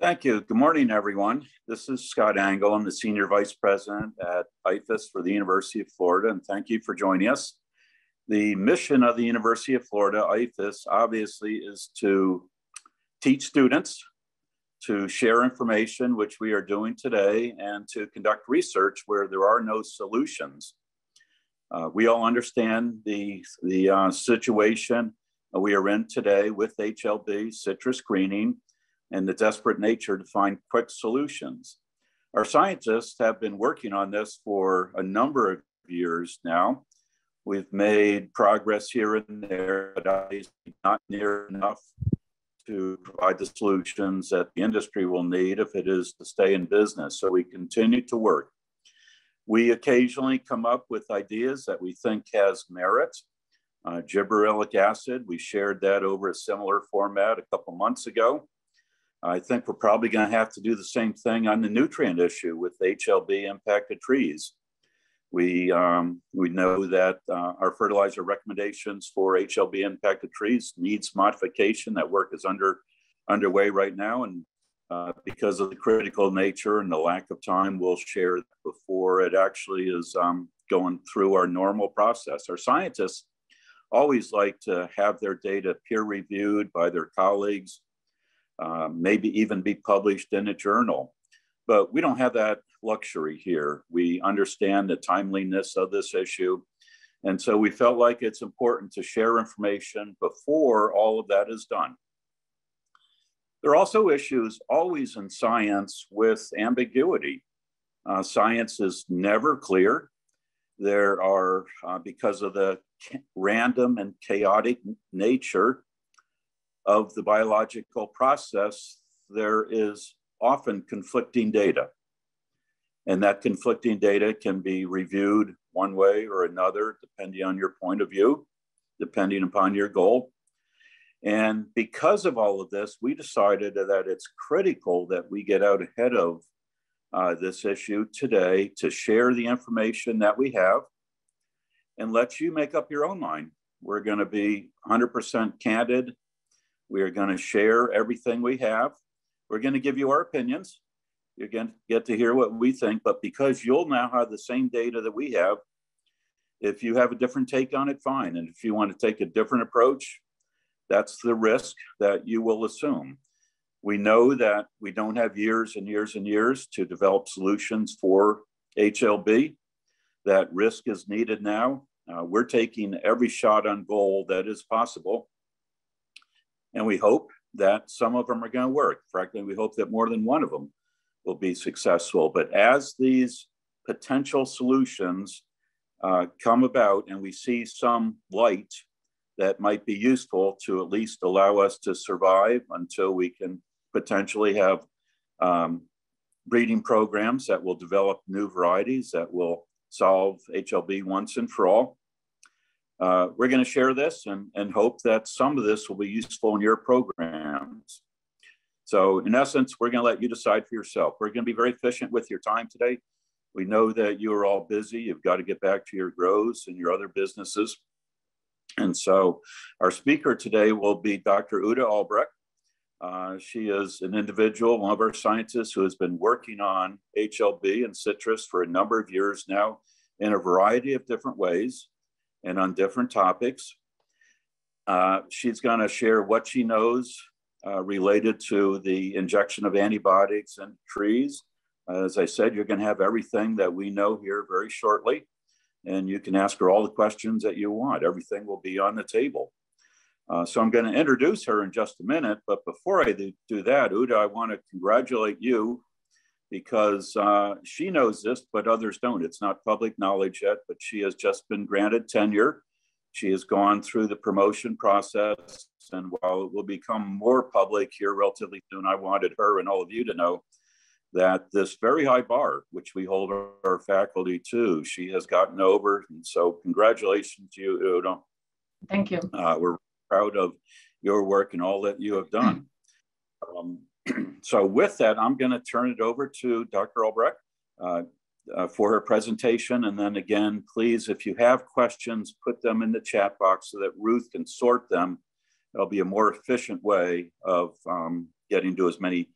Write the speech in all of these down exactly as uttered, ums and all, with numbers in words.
Thank you. Good morning, everyone. This is Scott Angle. I'm the Senior Vice President at I F A S for the University of Florida, and thank you for joining us. The mission of the University of Florida, I F A S, obviously is to teach students, to share information, which we are doing today, and to conduct research where there are no solutions. Uh, we all understand the, the uh, situation we are in today with H L B, citrus greening, and the desperate nature to find quick solutions. Our scientists have been working on this for a number of years now. We've made progress here and there, but obviously not near enough to provide the solutions that the industry will need if it is to stay in business. So we continue to work. We occasionally come up with ideas that we think has merit. Uh, gibberellic acid, we shared that over a similar format a couple months ago. I think we're probably going to have to do the same thing on the nutrient issue with H L B impacted trees. We, um, we know that uh, our fertilizer recommendations for H L B impacted trees needs modification. That work is under, underway right now. And uh, because of the critical nature and the lack of time, we'll share before it actually is um, going through our normal process. Our scientists always like to have their data peer reviewed by their colleagues, Uh, maybe even be published in a journal. But we don't have that luxury here. We understand the timeliness of this issue. And so we felt like it's important to share information before all of that is done. There are also issues always in science with ambiguity. Uh, science is never clear. There are, uh, because of the random and chaotic nature of the biological process, there is often conflicting data. And that conflicting data can be reviewed one way or another, depending on your point of view, depending upon your goal. And because of all of this, we decided that it's critical that we get out ahead of uh, this issue today to share the information that we have and let you make up your own mind. We're going to be one hundred percent candid. We are going to share everything we have. We're going to give you our opinions. You're going to get to hear what we think, but because you'll now have the same data that we have, if you have a different take on it, fine. And if you want to take a different approach, that's the risk that you will assume. We know that we don't have years and years and years to develop solutions for H L B. That risk is needed now. Uh, we're taking every shot on goal that is possible. And we hope that some of them are going to work. Frankly, we hope that more than one of them will be successful. But as these potential solutions uh, come about and we see some light that might be useful to at least allow us to survive until we can potentially have um, breeding programs that will develop new varieties that will solve H L B once and for all. Uh, we're going to share this and, and hope that some of this will be useful in your programs. So in essence, we're going to let you decide for yourself. We're going to be very efficient with your time today. We know that you are all busy. You've got to get back to your grows and your other businesses. And so our speaker today will be Doctor Uta Albrecht. Uh, she is an individual, one of our scientists who has been working on H L B and citrus for a number of years now in a variety of different ways and on different topics. Uh, she's going to share what she knows uh, related to the injection of antibiotics in trees. Uh, as I said, you're going to have everything that we know here very shortly, and you can ask her all the questions that you want. Everything will be on the table. Uh, so I'm going to introduce her in just a minute, but before I do, do that, Uta, I want to congratulate you because uh, she knows this, but others don't. It's not public knowledge yet, but she has just been granted tenure. She has gone through the promotion process, and while it will become more public here relatively soon, I wanted her and all of you to know that this very high bar, which we hold our, our faculty to, she has gotten over. And so congratulations to you, Uta. Thank you. Uh, we're proud of your work and all that you have done. Um, So with that, I'm going to turn it over to Doctor Albrecht uh, uh, for her presentation. And then again, please, if you have questions, put them in the chat box so that Ruth can sort them. There'll be a more efficient way of um, getting to as many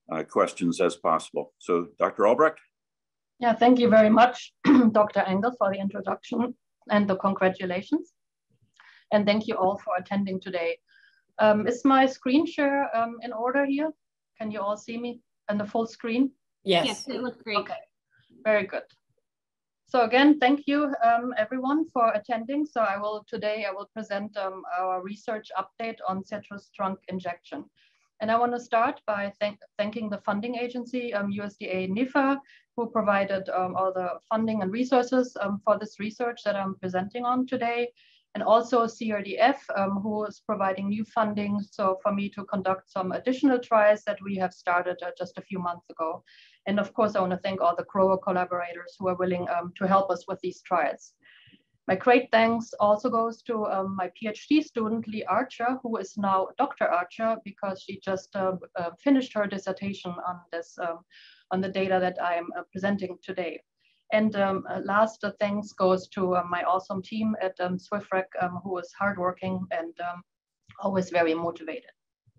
uh, questions as possible. So Doctor Albrecht? Yeah, thank you very much, Doctor Engel, for the introduction and the congratulations. And thank you all for attending today. Um, is my screen share um, in order here? Can you all see me on the full screen? Yes. Yes, it looks great. Okay, very good. So again, thank you um, everyone for attending. So I will today I will present um, our research update on citrus trunk injection. And I want to start by thank thanking the funding agency, um, U S D A N I F A, who provided um, all the funding and resources um, for this research that I'm presenting on today. And also C R D F, um, who is providing new funding so for me to conduct some additional trials that we have started uh, just a few months ago. And of course, I want to thank all the grower collaborators who are willing um, to help us with these trials. My great thanks also goes to um, my PhD student, Lee Archer, who is now Doctor Archer because she just uh, uh, finished her dissertation on this, um, on the data that I am uh, presenting today. And um, uh, last uh, thanks goes to uh, my awesome team at um, SwiftRec, um, who is hardworking and um, always very motivated.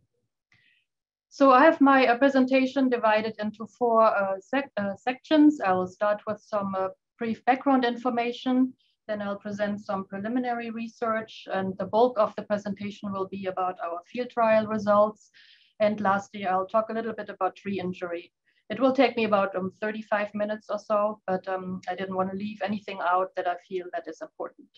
So I have my uh, presentation divided into four uh, sec uh, sections. I will start with some uh, brief background information. Then I'll present some preliminary research, and the bulk of the presentation will be about our field trial results. And lastly, I'll talk a little bit about tree injury. It will take me about um, thirty-five minutes or so, but um, I didn't want to leave anything out that I feel that is important.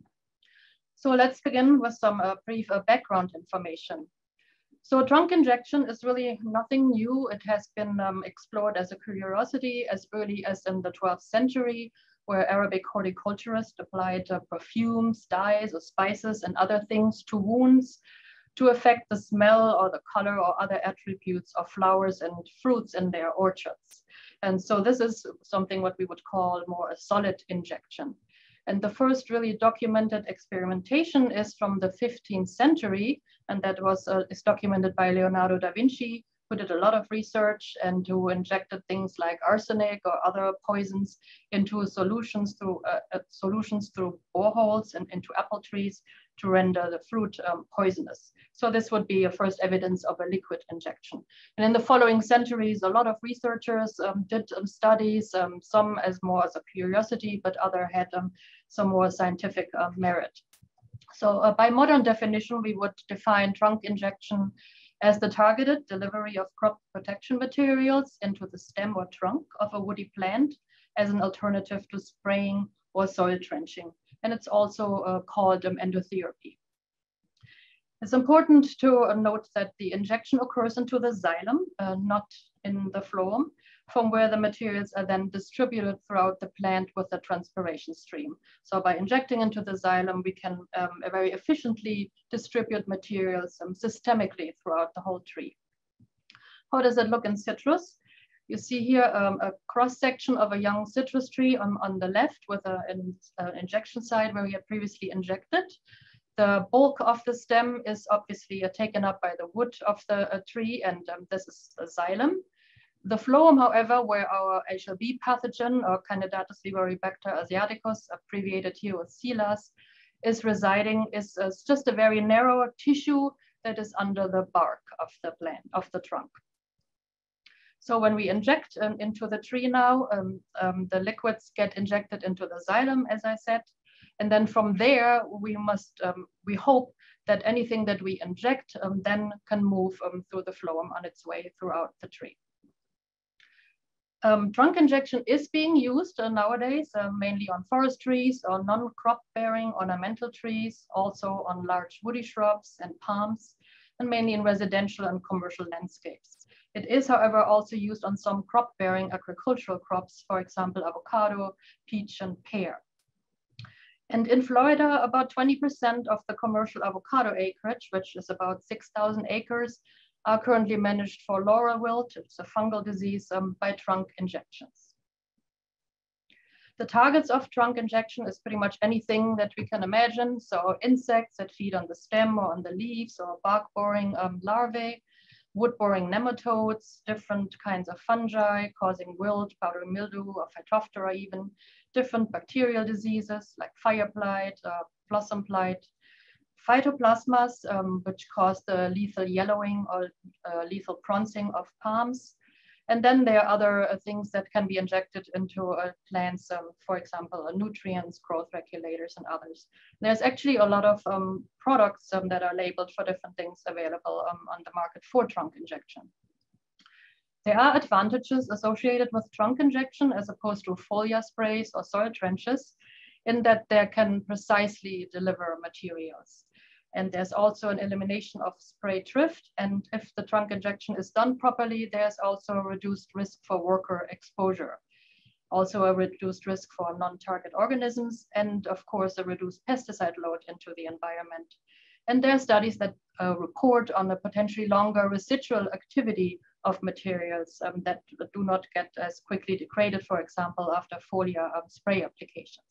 So let's begin with some uh, brief uh, background information. So trunk injection is really nothing new. It has been um, explored as a curiosity as early as in the twelfth century, where Arabic horticulturists applied uh, perfumes, dyes, or spices and other things to wounds to affect the smell or the color or other attributes of flowers and fruits in their orchards. And so this is something what we would call more a solid injection. And the first really documented experimentation is from the fifteenth century, and that was uh, is documented by Leonardo da Vinci, who did a lot of research and who injected things like arsenic or other poisons into solutions through uh, uh, solutions through boreholes and into apple trees to render the fruit um, poisonous. So this would be a first evidence of a liquid injection. And in the following centuries, a lot of researchers um, did um, studies, um, some as more as a curiosity, but other had um, some more scientific uh, merit. So uh, by modern definition, we would define trunk injection as the targeted delivery of crop protection materials into the stem or trunk of a woody plant as an alternative to spraying or soil trenching. And it's also uh, called um, endotherapy. It's important to uh, note that the injection occurs into the xylem, uh, not in the phloem, from where the materials are then distributed throughout the plant with a transpiration stream. So by injecting into the xylem, we can um, very efficiently distribute materials um, systemically throughout the whole tree. How does it look in citrus? You see here um, a cross-section of a young citrus tree on, on the left with an injection site where we had previously injected. The bulk of the stem is obviously uh, taken up by the wood of the uh, tree, and um, this is the xylem. The phloem, however, where our H L B pathogen or Candidatus liboribacter asiaticus, abbreviated here with C L A S, is residing, is uh, just a very narrow tissue that is under the bark of the plant, of the trunk. So when we inject um, into the tree now, um, um, the liquids get injected into the xylem, as I said. And then from there, we must, um, we hope that anything that we inject um, then can move um, through the phloem on its way throughout the tree. Um, trunk injection is being used uh, nowadays, uh, mainly on forest trees or non-crop bearing ornamental trees, also on large woody shrubs and palms, and mainly in residential and commercial landscapes. It is, however, also used on some crop bearing agricultural crops, for example, avocado, peach, and pear. And in Florida, about twenty percent of the commercial avocado acreage, which is about six thousand acres, are currently managed for laurel wilt. It's a fungal disease um, by trunk injections. The targets of trunk injection is pretty much anything that we can imagine. So insects that feed on the stem or on the leaves, or bark boring um, larvae, wood boring nematodes, different kinds of fungi causing wilt, powdery mildew, or phytophthora even, different bacterial diseases like fire blight, uh, blossom blight, phytoplasmas, um, which cause the lethal yellowing or uh, lethal bronzing of palms, And then there are other uh, things that can be injected into uh, plants, um, for example, uh, nutrients, growth regulators, and others. There's actually a lot of um, products um, that are labeled for different things available um, on the market for trunk injection. There are advantages associated with trunk injection as opposed to foliar sprays or soil trenches, in that they can precisely deliver materials. And there's also an elimination of spray drift. And if the trunk injection is done properly, there's also a reduced risk for worker exposure. Also a reduced risk for non-target organisms, and of course, a reduced pesticide load into the environment. And there are studies that uh, report on a potentially longer residual activity of materials um, that do not get as quickly degraded, for example, after foliar um, spray applications.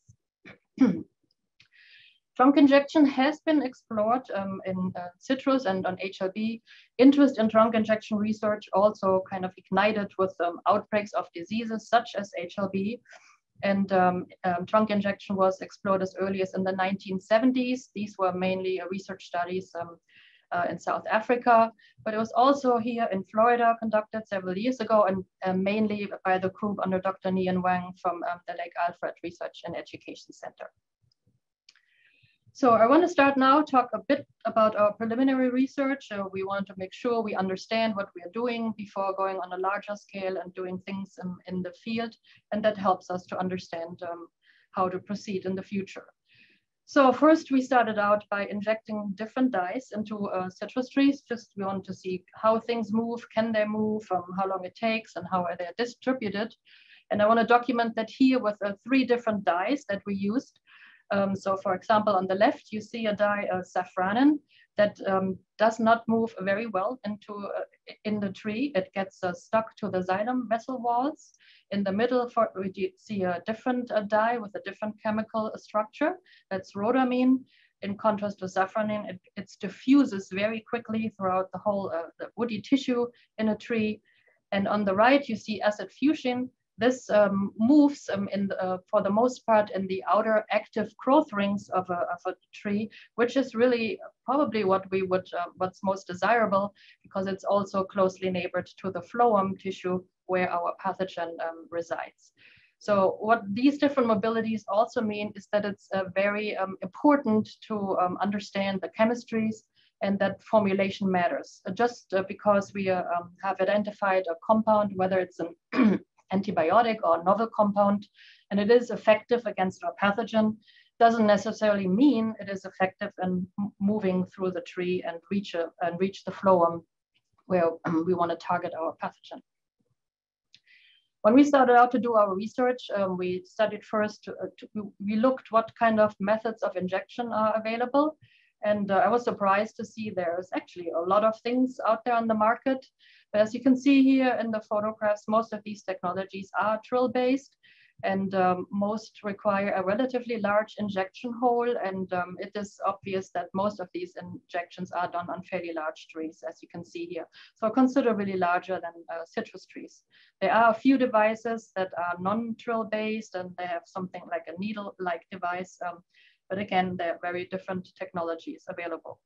Trunk injection has been explored um, in uh, citrus and on H L B. Interest in trunk injection research also kind of ignited with um, outbreaks of diseases such as H L B. And um, um, trunk injection was explored as early as in the nineteen seventies. These were mainly uh, research studies um, uh, in South Africa, but it was also here in Florida conducted several years ago, and uh, mainly by the group under Doctor Nian Wang from um, the Lake Alfred Research and Education Center. So I want to start now, talk a bit about our preliminary research. Uh, we want to make sure we understand what we are doing before going on a larger scale and doing things in, in the field. And that helps us to understand um, how to proceed in the future. So first we started out by injecting different dyes into uh, citrus trees. Just we want to see how things move, can they move, um, how long it takes, and how are they distributed. And I want to document that here with uh, three different dyes that we used. Um, so for example, on the left, you see a dye, uh, safranin, that um, does not move very well into uh, in the tree. It gets uh, stuck to the xylem vessel walls. In the middle, for, we see a different uh, dye with a different chemical structure. That's rhodamine. In contrast to safranin, it, it diffuses very quickly throughout the whole uh, the woody tissue in a tree. And on the right, you see acid fuchsin. This um, moves um, in the, uh, for the most part in the outer active growth rings of a, of a tree, which is really probably what we would, uh, what's most desirable, because it's also closely neighbored to the phloem tissue where our pathogen um, resides. So what these different mobilities also mean is that it's uh, very um, important to um, understand the chemistries, and that formulation matters. Uh, just uh, because we uh, um, have identified a compound, whether it's an antibiotic or novel compound, and it is effective against our pathogen, doesn't necessarily mean it is effective in moving through the tree and reach, a, and reach the phloem where um, we want to target our pathogen. When we started out to do our research, um, we studied first, uh, to, we looked what kind of methods of injection are available. And uh, I was surprised to see there's actually a lot of things out there on the market. But as you can see here in the photographs, most of these technologies are drill-based, and um, most require a relatively large injection hole. And um, it is obvious that most of these injections are done on fairly large trees, as you can see here. So considerably larger than uh, citrus trees. There are a few devices that are non-drill based, and they have something like a needle-like device. Um, but again, there are very different technologies available.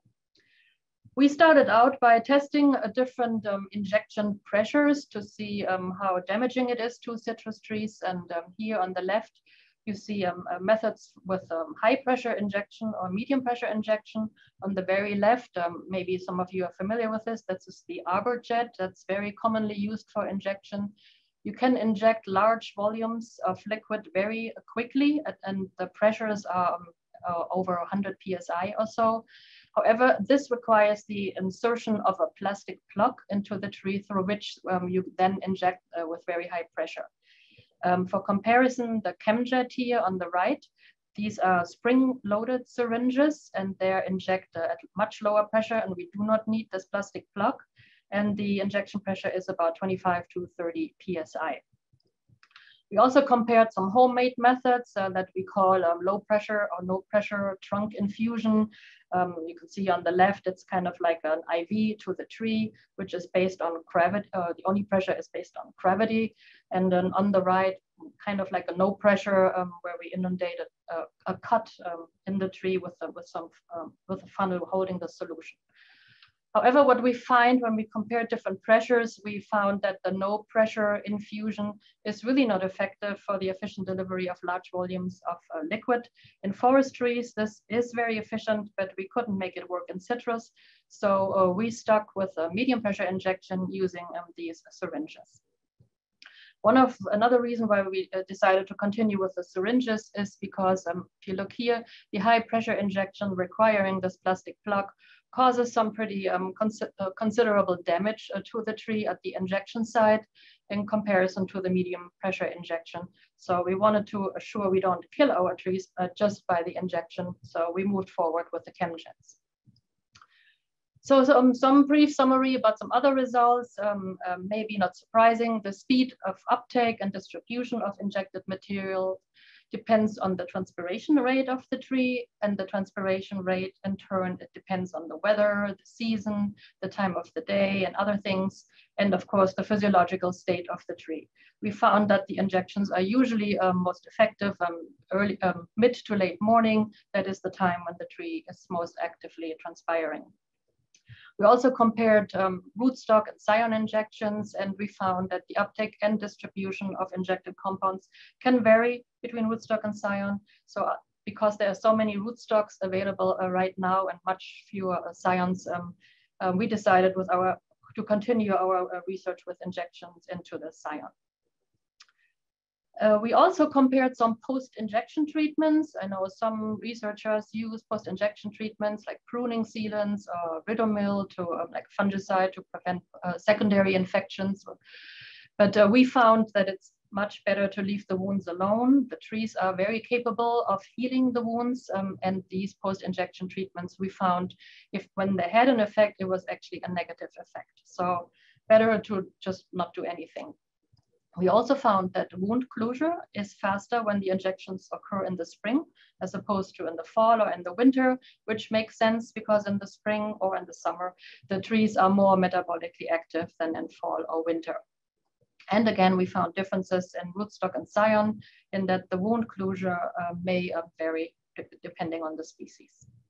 We started out by testing uh, different um, injection pressures to see um, how damaging it is to citrus trees. And um, here on the left, you see um, uh, methods with um, high pressure injection or medium pressure injection. On the very left, um, maybe some of you are familiar with this, that's the arbor jet that's very commonly used for injection. You can inject large volumes of liquid very quickly, and the pressures are um, uh, over one hundred P S I or so. However, this requires the insertion of a plastic plug into the tree through which um, you then inject uh, with very high pressure. Um, for comparison, the ChemJet here on the right, these are spring-loaded syringes, and they're injected at much lower pressure, and we do not need this plastic plug. And the injection pressure is about twenty-five to thirty P S I. We also compared some homemade methods uh, that we call um, low pressure or no pressure trunk infusion. Um, you can see on the left, it's kind of like an I V to the tree, which is based on gravity. Uh, the only pressure is based on gravity. And then on the right, kind of like a no pressure um, where we inundate a, a, a cut um, in the tree with, a, with, some, um, with a funnel holding the solution. However, what we find when we compare different pressures, we found that the no pressure infusion is really not effective for the efficient delivery of large volumes of uh, liquid. In forest trees, this is very efficient, but we couldn't make it work in citrus. So uh, we stuck with a medium pressure injection using um, these syringes. One of another reason why we uh, decided to continue with the syringes is because um, if you look here, the high pressure injection requiring this plastic plug causes some pretty um, cons uh, considerable damage uh, to the tree at the injection site in comparison to the medium pressure injection. So we wanted to assure we don't kill our trees uh, just by the injection. So we moved forward with the chemjets. So some, some brief summary about some other results, um, uh, maybe not surprising. The speed of uptake and distribution of injected material depends on the transpiration rate of the tree, and the transpiration rate in turn, it depends on the weather, the season, the time of the day, and other things, and of course the physiological state of the tree. We found that the injections are usually um, most effective um, early, um, mid to late morning. That is the time when the tree is most actively transpiring. We also compared um, rootstock and scion injections, and we found that the uptake and distribution of injected compounds can vary between rootstock and scion. So uh, because there are so many rootstocks available uh, right now and much fewer uh, scions, um, uh, we decided with our, to continue our uh, research with injections into the scion. Uh, we also compared some post-injection treatments. I know some researchers use post-injection treatments like pruning sealants or ridomil to uh, like fungicide to prevent uh, secondary infections. But uh, we found that it's much better to leave the wounds alone. The trees are very capable of healing the wounds, um, and these post-injection treatments we found, if when they had an effect, it was actually a negative effect. So better to just not do anything. We also found that wound closure is faster when the injections occur in the spring, as opposed to in the fall or in the winter, which makes sense because in the spring or in the summer, the trees are more metabolically active than in fall or winter. And again, we found differences in rootstock and scion in that the wound closure uh, may uh, vary depending on the species.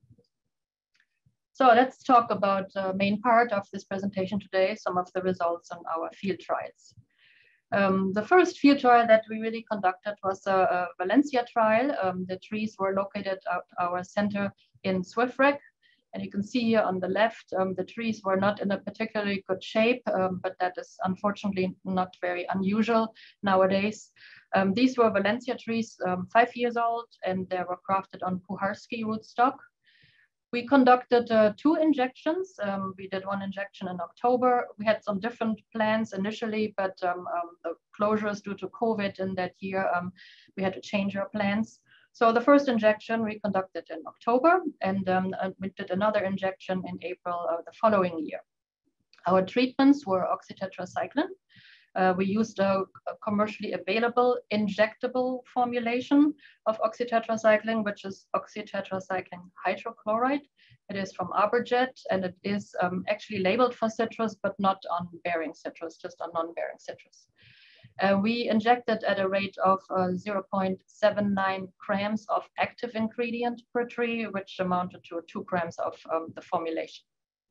So let's talk about the main part of this presentation today, some of the results on our field trials. Um, the first field trial that we really conducted was a, a Valencia trial. Um, the trees were located at our center in Swifrec. And you can see here on the left, um, the trees were not in a particularly good shape, um, but that is unfortunately not very unusual nowadays. Um, these were Valencia trees, um, five years old, and they were grafted on Puharski rootstock. We conducted uh, two injections. Um, we did one injection in October. We had some different plans initially, but um, um, the closures due to COVID in that year, um, we had to change our plans. So the first injection we conducted in October, and um, we did another injection in April of the following year. Our treatments were oxytetracycline. Uh, we used a, a commercially available injectable formulation of oxytetracycline, which is oxytetracycline hydrochloride. It is from Albrecht, and it is um, actually labeled for citrus, but not on bearing citrus, just on non-bearing citrus. Uh, we injected at a rate of uh, zero point seven nine grams of active ingredient per tree, which amounted to two grams of um, the formulation.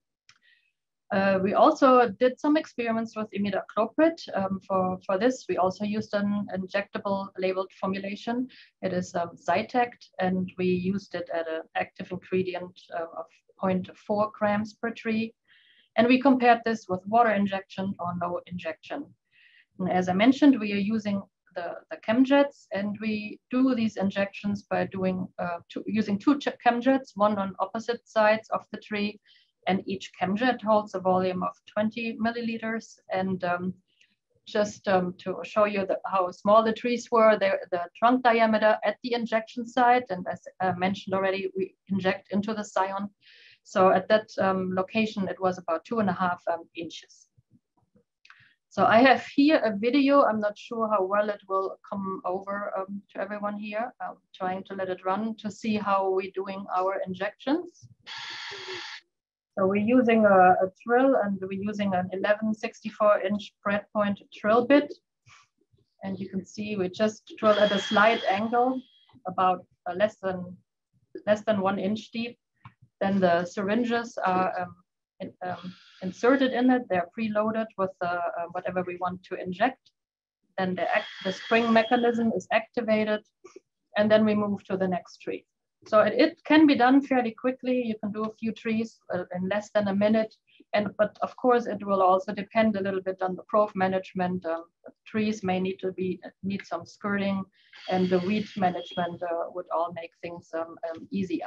Uh, we also did some experiments with imidacloprid. Um, for, for this, we also used an injectable labeled formulation. It is um, Zytect, and we used it at an active ingredient uh, of zero point four grams per tree. And we compared this with water injection or no injection. And as I mentioned, we are using the, the chemjets, and we do these injections by doing uh, two, using two chemjets, one on opposite sides of the tree, and each chemjet holds a volume of twenty milliliters. And um, just um, to show you the, how small the trees were, the trunk diameter at the injection site, and as I mentioned already, we inject into the scion. So at that um, location, it was about two and a half um, inches. So I have here a video. I'm not sure how well it will come over um, to everyone here. I'm trying to let it run to see how we're doing our injections. So we're using a, a drill, and we're using an eleven sixty-four inch breadpoint drill bit. And you can see we just drill at a slight angle, about uh, less than less than one inch deep. Then the syringes are um, in, um, inserted in it. They're preloaded with uh, uh, whatever we want to inject. Then the, act, the spring mechanism is activated, and then we move to the next tree. So it, it can be done fairly quickly. You can do a few trees uh, in less than a minute. And but of course, it will also depend a little bit on the growth management. Um, trees may need to be need some skirting, and the weed management uh, would all make things um, um, easier.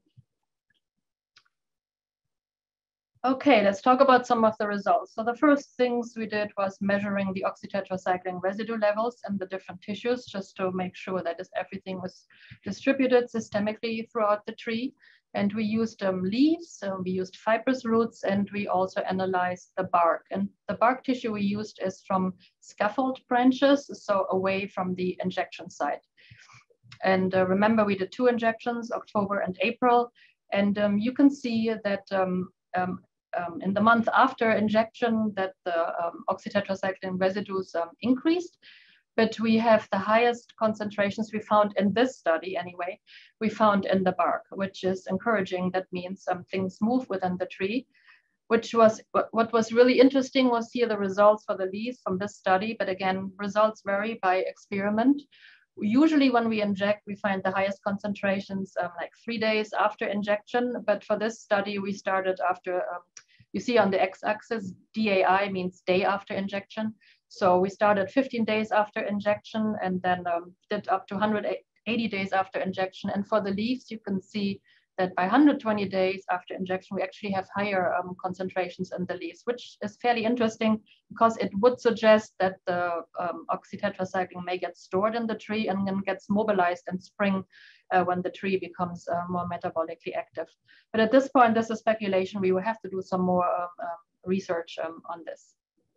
Okay, let's talk about some of the results. So the first things we did was measuring the oxytetracycline residue levels in the different tissues, just to make sure that everything was distributed systemically throughout the tree. And we used um, leaves, so we used fibrous roots, and we also analyzed the bark. And the bark tissue we used is from scaffold branches, so away from the injection site. And uh, remember, we did two injections, October and April. And um, you can see that um, um, Um, in the month after injection that the um, oxytetracycline residues um, increased, but we have the highest concentrations we found in this study anyway, we found in the bark, which is encouraging. That means some things move within the tree, which was what was really interesting was here the results for the leaves from this study, but again, results vary by experiment. Usually when we inject, we find the highest concentrations um, like three days after injection. But for this study, we started after, um, you see on the x-axis, D A I means day after injection. So we started fifteen days after injection and then um, did up to one hundred eighty days after injection. And for the leaves, you can see that by one hundred twenty days after injection, we actually have higher um, concentrations in the leaves, which is fairly interesting because it would suggest that the um, oxytetracycline may get stored in the tree and then gets mobilized in spring uh, when the tree becomes uh, more metabolically active. But at this point, this is speculation. We will have to do some more um, um, research um, on this.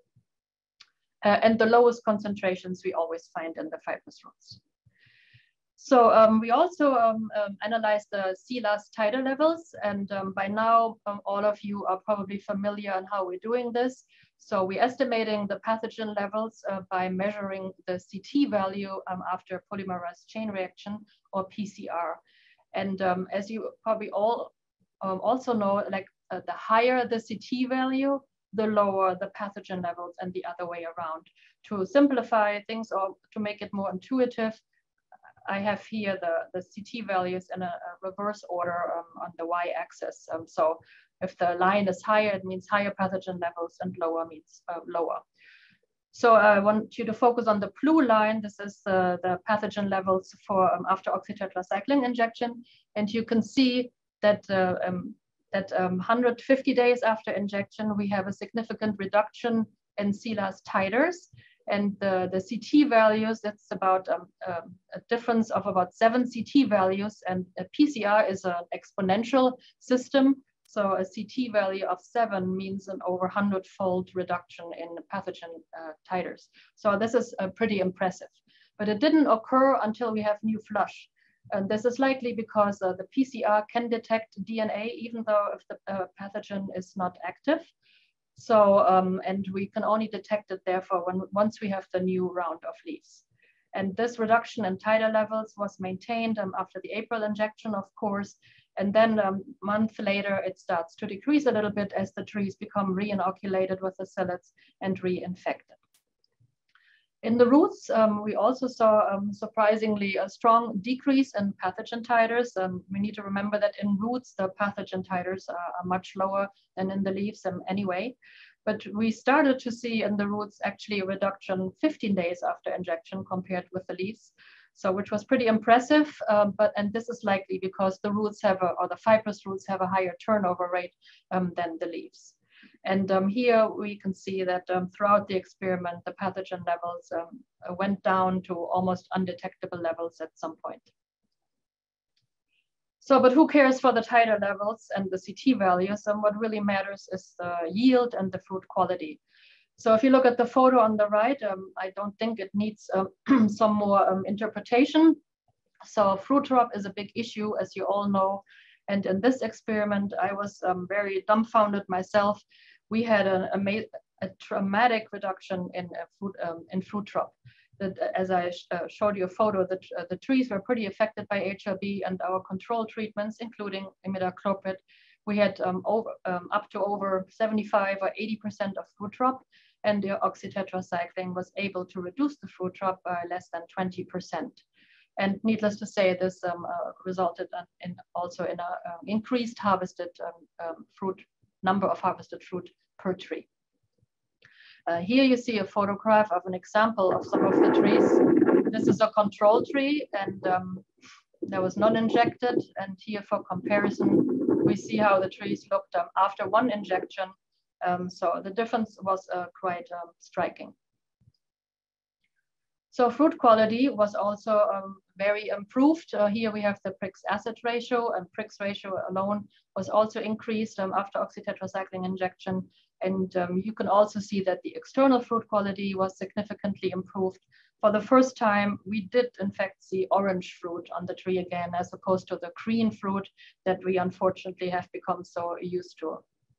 Uh, and the lowest concentrations we always find in the fibrous roots. So um, we also um, um, analyzed the C L A S titer levels, and um, by now um, all of you are probably familiar on how we're doing this. So we're estimating the pathogen levels uh, by measuring the C T value um, after polymerase chain reaction, or P C R. And um, as you probably all um, also know, like uh, the higher the C T value, the lower the pathogen levels, and the other way around. To simplify things or to make it more intuitive, I have here the, the C T values in a, a reverse order um, on the y-axis. Um, so if the line is higher, it means higher pathogen levels, and lower means uh, lower. So I want you to focus on the blue line. This is uh, the pathogen levels for um, after oxytetracycline injection. And you can see that, uh, um, that um, one hundred fifty days after injection, we have a significant reduction in C L A S titers. And the, the C T values, that's about um, um, a difference of about seven C T values. And a P C R is an exponential system. So a C T value of seven means an over one hundred fold reduction in pathogen uh, titers. So this is uh, pretty impressive. But it didn't occur until we have new flush. And this is likely because uh, the P C R can detect D N A, even though if the uh, pathogen is not active. So, um, and we can only detect it therefore when once we have the new round of leaves. And this reduction in titer levels was maintained um, after the April injection, of course. And then a um, month later, it starts to decrease a little bit as the trees become re-inoculated with the psyllids and reinfected. In the roots, um, we also saw um, surprisingly a strong decrease in pathogen titers. Um, we need to remember that in roots, the pathogen titers are, are much lower than in the leaves um, anyway. But we started to see in the roots actually a reduction fifteen days after injection compared with the leaves. So which was pretty impressive, um, but and this is likely because the roots have, a, or the fibrous roots have a higher turnover rate um, than the leaves. And um, here we can see that um, throughout the experiment, the pathogen levels um, went down to almost undetectable levels at some point. So, but who cares for the titer levels and the C T values? And what really matters is the yield and the fruit quality. So if you look at the photo on the right, um, I don't think it needs um, some more um, interpretation. So fruit drop is a big issue, as you all know. And in this experiment, I was um, very dumbfounded myself. We had a, a, a dramatic reduction in uh, fruit um, in fruit drop. That, as I sh uh, showed you a photo, that uh, the trees were pretty affected by H L B, and our control treatments, including imidacloprid, we had um, over, um, up to over seventy-five or eighty percent of fruit drop, and the oxytetracycline was able to reduce the fruit drop by less than twenty percent. And needless to say, this um, uh, resulted in also in an uh, increased harvested um, um, fruit, number of harvested fruit per tree. Uh, here you see a photograph of an example of some of the trees. This is a control tree, and um, that was non-injected. And here for comparison, we see how the trees looked um, after one injection. Um, so the difference was uh, quite um, striking. So fruit quality was also um, very improved. Uh, here we have the Brix acid ratio, and Brix ratio alone was also increased um, after oxytetracycline injection. And um, you can also see that the external fruit quality was significantly improved. For the first time, we did in fact see orange fruit on the tree again, as opposed to the green fruit that we unfortunately have become so used to.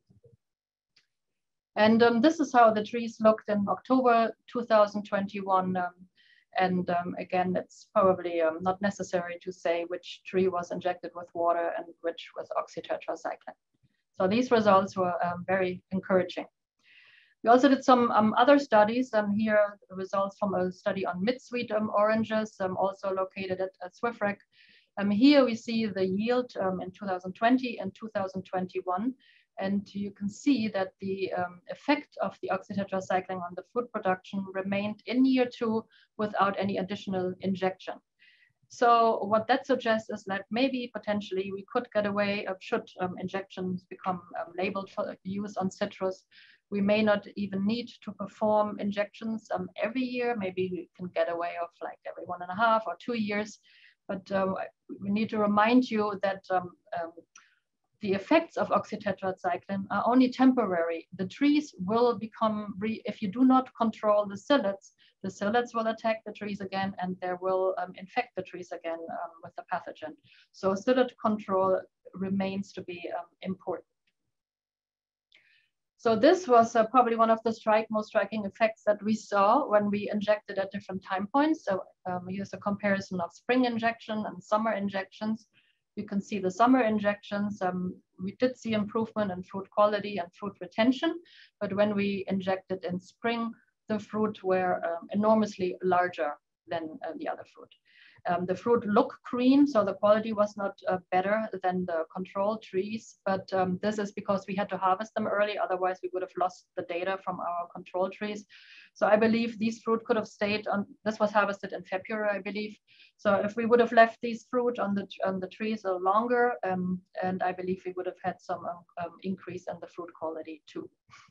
And um, this is how the trees looked in October two thousand twenty-one. Um, And um, again, it's probably um, not necessary to say which tree was injected with water and which with oxytetracycline. So these results were um, very encouraging. We also did some um, other studies. Um, here, the results from a study on mid-sweet um, oranges, um, also located at, at Swifrec. Um, here we see the yield um, in two thousand twenty and two thousand twenty-one. And you can see that the um, effect of the oxytetracycline on the fruit production remained in year two without any additional injection. So what that suggests is that maybe potentially we could get away, uh, should um, injections become um, labeled for use on citrus, we may not even need to perform injections um, every year. Maybe we can get away of like every one and a half or two years. But um, we need to remind you that um, um, the effects of oxytetracycline are only temporary. The trees will become, re if you do not control the psyllids, the psyllids will attack the trees again, and they will um, infect the trees again um, with the pathogen. So psyllid control remains to be um, important. So this was uh, probably one of the strike, most striking effects that we saw when we injected at different time points. So um, here's a comparison of spring injection and summer injections. You can see the summer injections. Um, we did see improvement in fruit quality and fruit retention, but when we injected in spring, the fruit were um, enormously larger than uh, the other fruit. Um, the fruit looked green, so the quality was not uh, better than the control trees, but um, this is because we had to harvest them early, otherwise we would have lost the data from our control trees. So I believe these fruit could have stayed on, this was harvested in February, I believe. So if we would have left these fruit on the, on the trees a longer, um, and I believe we would have had some um, um, increase in the fruit quality too.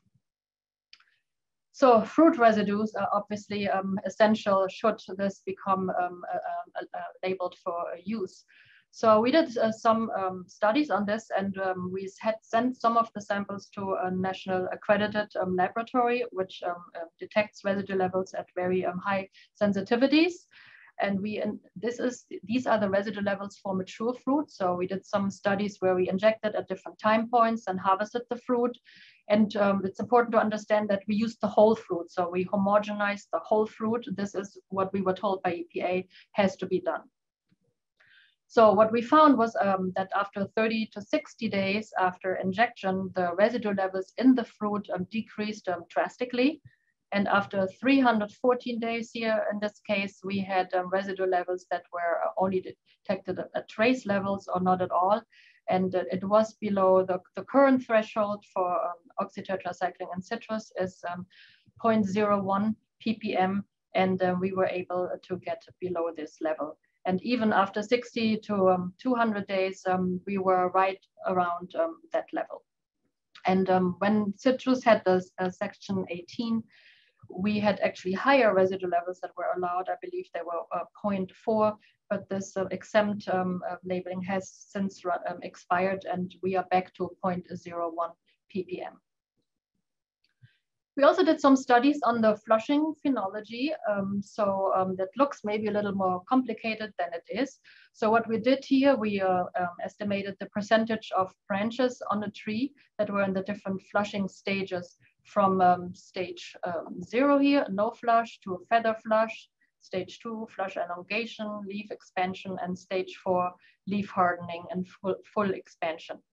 So fruit residues are obviously um, essential should this become um, uh, uh, uh, labeled for use. So we did uh, some um, studies on this, and um, we had sent some of the samples to a national accredited um, laboratory, which um, uh, detects residue levels at very um, high sensitivities. And we, and this is, these are the residue levels for mature fruit. So we did some studies where we injected at different time points and harvested the fruit. And um, it's important to understand that we used the whole fruit. So we homogenized the whole fruit. This is what we were told by E P A has to be done. So what we found was um, that after thirty to sixty days after injection, the residue levels in the fruit um, decreased um, drastically. And after three hundred fourteen days here, in this case, we had um, residue levels that were only detected at, at trace levels or not at all. And uh, it was below the, the current threshold for um, oxytetracycline in citrus is um, zero point zero one p p m. And uh, we were able to get below this level. And even after sixty to um, two hundred days, um, we were right around um, that level. And um, when citrus had this uh, section eighteen, we had actually higher residue levels that were allowed. I believe they were uh, zero point four, but this uh, exempt um, uh, labeling has since um, expired, and we are back to zero point zero one p p m. We also did some studies on the flushing phenology. Um, so um, that looks maybe a little more complicated than it is. So what we did here, we uh, um, estimated the percentage of branches on a tree that were in the different flushing stages, from um, stage um, zero here, no flush, to a feather flush, stage two, flush elongation, leaf expansion, and stage four, leaf hardening and full, full expansion.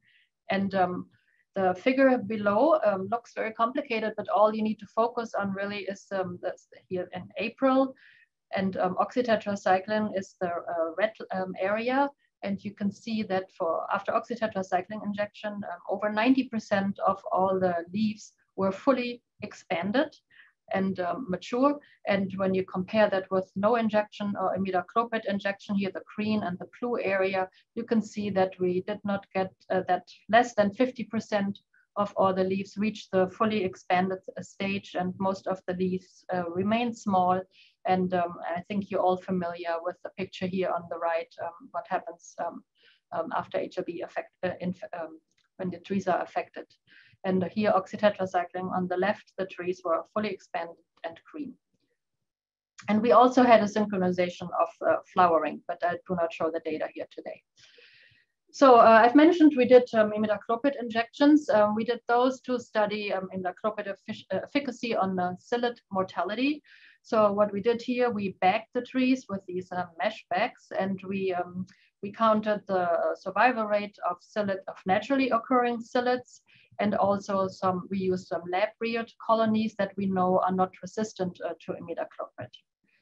And um, the figure below um, looks very complicated, but all you need to focus on really is um, that's here in April. And um, oxytetracycline is the uh, red um, area. And you can see that for after oxytetracycline injection, um, over ninety percent of all the leaves were fully expanded and um, mature. And when you compare that with no injection or imidacloprid injection, here the green and the blue area, you can see that we did not get uh, that less than fifty percent of all the leaves reached the fully expanded stage, and most of the leaves uh, remain small. And um, I think you're all familiar with the picture here on the right, um, what happens um, um, after H I V effect, uh, in, um, when the trees are affected. And here oxytetracycline on the left, the trees were fully expanded and green. And we also had a synchronization of uh, flowering, but I do not show the data here today. So uh, I've mentioned we did um, imidacloprid injections. Um, we did those to study um, imidacloprid efficacy on uh, psyllid mortality. So what we did here, we bagged the trees with these uh, mesh bags, and we um, we counted the survival rate of psyllid, of naturally occurring psyllids, and also some we used some lab-reared colonies that we know are not resistant uh, to imidacloprid.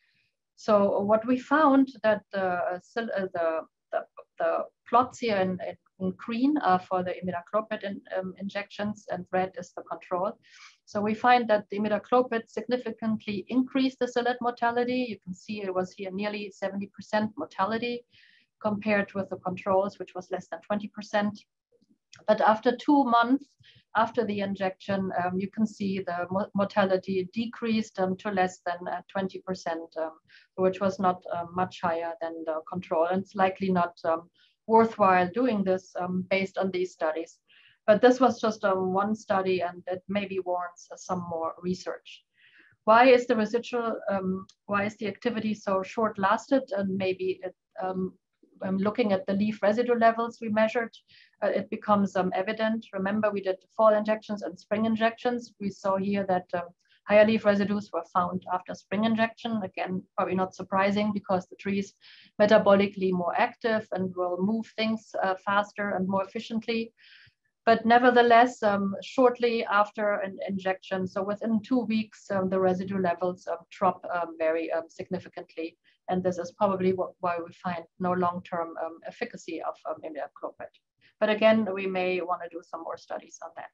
So what we found that the uh, the, the the plots here in, in green are for the imidacloprid in, um, injections, and red is the control. So we find that the imidacloprid significantly increased the psyllid mortality. You can see it was here nearly seventy percent mortality compared with the controls, which was less than twenty percent. But after two months after the injection, um, you can see the mortality decreased um, to less than uh, twenty percent, um, which was not uh, much higher than the control. And it's likely not um, worthwhile doing this um, based on these studies. But this was just um, one study, and it maybe warrants uh, some more research. Why is the residual, um, why is the activity so short-lasted? And maybe it, um, um, looking at the leaf residue levels we measured, uh, it becomes um, evident. Remember, we did fall injections and spring injections. We saw here that um, higher leaf residues were found after spring injection. Again, probably not surprising because the tree is metabolically more active and will move things uh, faster and more efficiently. But nevertheless, um, shortly after an injection, so within two weeks, um, the residue levels um, drop um, very um, significantly. And this is probably what, why we find no long-term um, efficacy of um, imidacloprid. But again, we may want to do some more studies on that.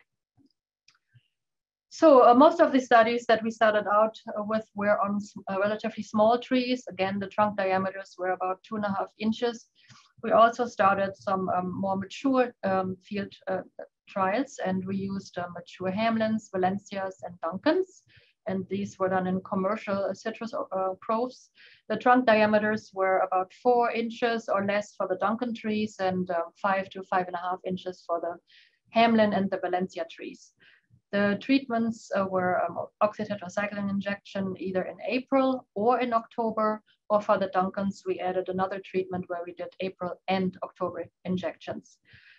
So uh, most of the studies that we started out uh, with were on uh, relatively small trees. Again, the trunk diameters were about two and a half inches. We also started some um, more mature um, field uh, trials, and we used uh, mature Hamlins, Valencias, and Duncans. And these were done in commercial citrus uh, groves. The trunk diameters were about four inches or less for the Duncan trees, and uh, five to five and a half inches for the Hamlin and the Valencia trees. The treatments uh, were um, oxytetracycline injection either in April or in October, or for the Duncans, we added another treatment where we did April and October injections.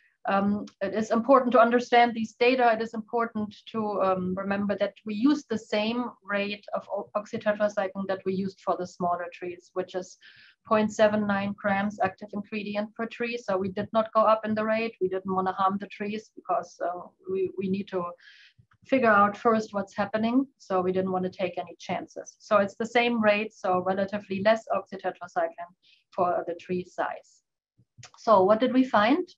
Um, it is important to understand these data. It is important to um, remember that we used the same rate of oxytetracycline that we used for the smaller trees, which is zero point seven nine grams active ingredient per tree. So we did not go up in the rate. We didn't want to harm the trees because uh, we, we need to figure out first what's happening. So we didn't want to take any chances. So it's the same rate, so relatively less oxytetracycline for the tree size. So what did we find?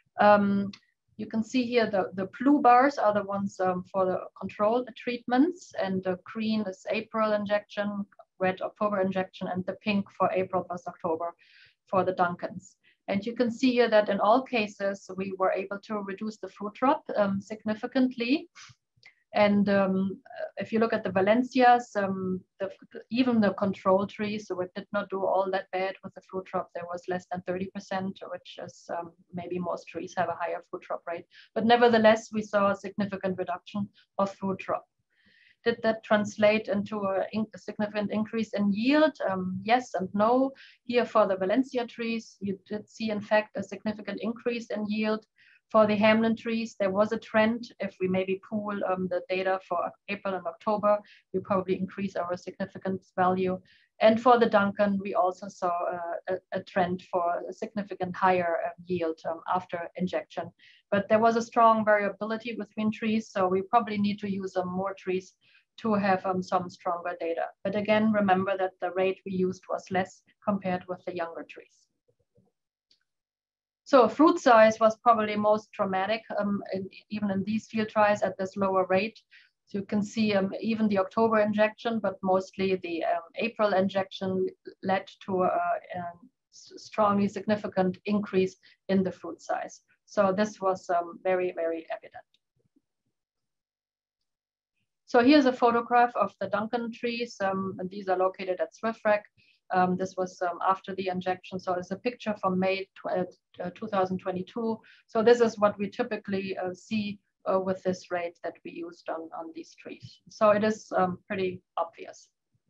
Um, you can see here the, the blue bars are the ones um, for the control treatments, and the green is April injection, red October injection, and the pink for April plus October for the Duncans. And you can see here that in all cases, we were able to reduce the fruit drop um, significantly. And um, if you look at the Valencias, um, the, even the control trees, so it did not do all that bad with the fruit drop. There was less than thirty percent, which is um, maybe most trees have a higher fruit drop rate. But nevertheless, we saw a significant reduction of fruit drop. Did that translate into a, in, a significant increase in yield? Um, yes and no. Here for the Valencia trees, you did see, in fact, a significant increase in yield. For the Hamlin trees, there was a trend. If we maybe pool um, the data for April and October, we probably increase our significance value. And for the Duncan, we also saw uh, a, a trend for a significant higher uh, yield um, after injection. But there was a strong variability between trees, so we probably need to use um, more trees to have um, some stronger data. But again, remember that the rate we used was less compared with the younger trees. So fruit size was probably most dramatic, um, in, even in these field trials at this lower rate. So you can see um, even the October injection, but mostly the um, April injection led to a, a strongly significant increase in the fruit size. So this was um, very, very evident. So here's a photograph of the Duncan trees. Um, and these are located at Swifrec. Um, this was um, after the injection. So it's a picture from May two thousand twenty-two. So this is what we typically uh, see uh, with this rate that we used on, on these trees. So it is um, pretty obvious.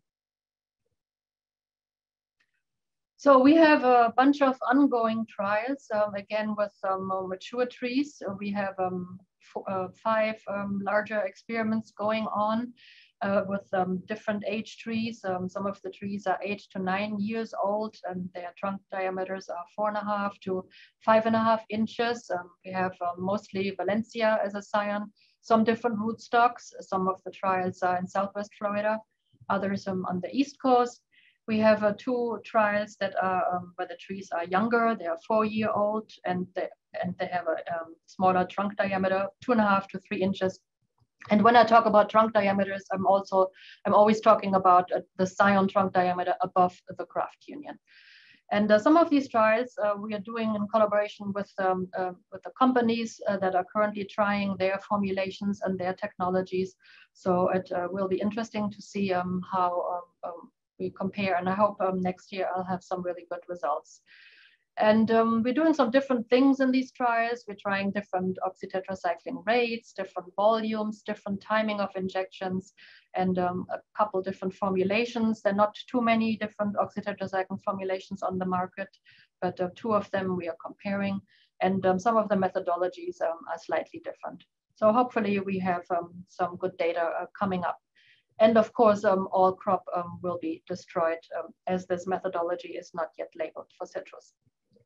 So we have a bunch of ongoing trials, um, again, with um, more mature trees. So we have um, uh, five um, larger experiments going on uh, with um, different age trees. Um, some of the trees are eight to nine years old, and their trunk diameters are four and a half to five and a half inches. Um, we have um, mostly Valencia as a scion, some different rootstocks. Some of the trials are in Southwest Florida, others um, on the East Coast. We have uh, two trials that are um, where the trees are younger. They are four year old, and they, and they have a um, smaller trunk diameter, two and a half to three inches. And when I talk about trunk diameters, I'm also, I'm always talking about uh, the scion trunk diameter above the graft union. And uh, some of these trials uh, we are doing in collaboration with, um, uh, with the companies uh, that are currently trying their formulations and their technologies. So it uh, will be interesting to see um, how um, um, we compare, and I hope um, next year I'll have some really good results. And um, we're doing some different things in these trials. We're trying different oxytetracycline rates, different volumes, different timing of injections, and um, a couple different formulations. There are not too many different oxytetracycline formulations on the market, but uh, two of them we are comparing, and um, some of the methodologies um, are slightly different. So hopefully we have um, some good data uh, coming up. And of course, um, all crop um, will be destroyed um, as this methodology is not yet labeled for citrus.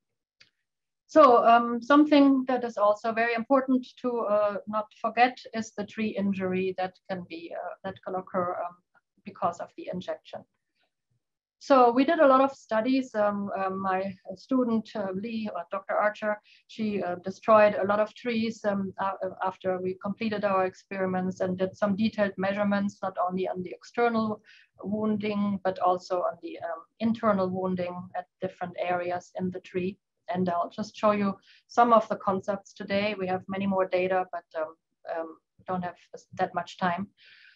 So um, something that is also very important to uh, not forget is the tree injury that can be uh, that can occur um, because of the injection. So we did a lot of studies. Um, uh, my student, uh, Lee, or Doctor Archer, she uh, destroyed a lot of trees um, after we completed our experiments and did some detailed measurements, not only on the external wounding, but also on the um, internal wounding at different areas in the tree. And I'll just show you some of the concepts today. We have many more data, but um, um, don't have that much time.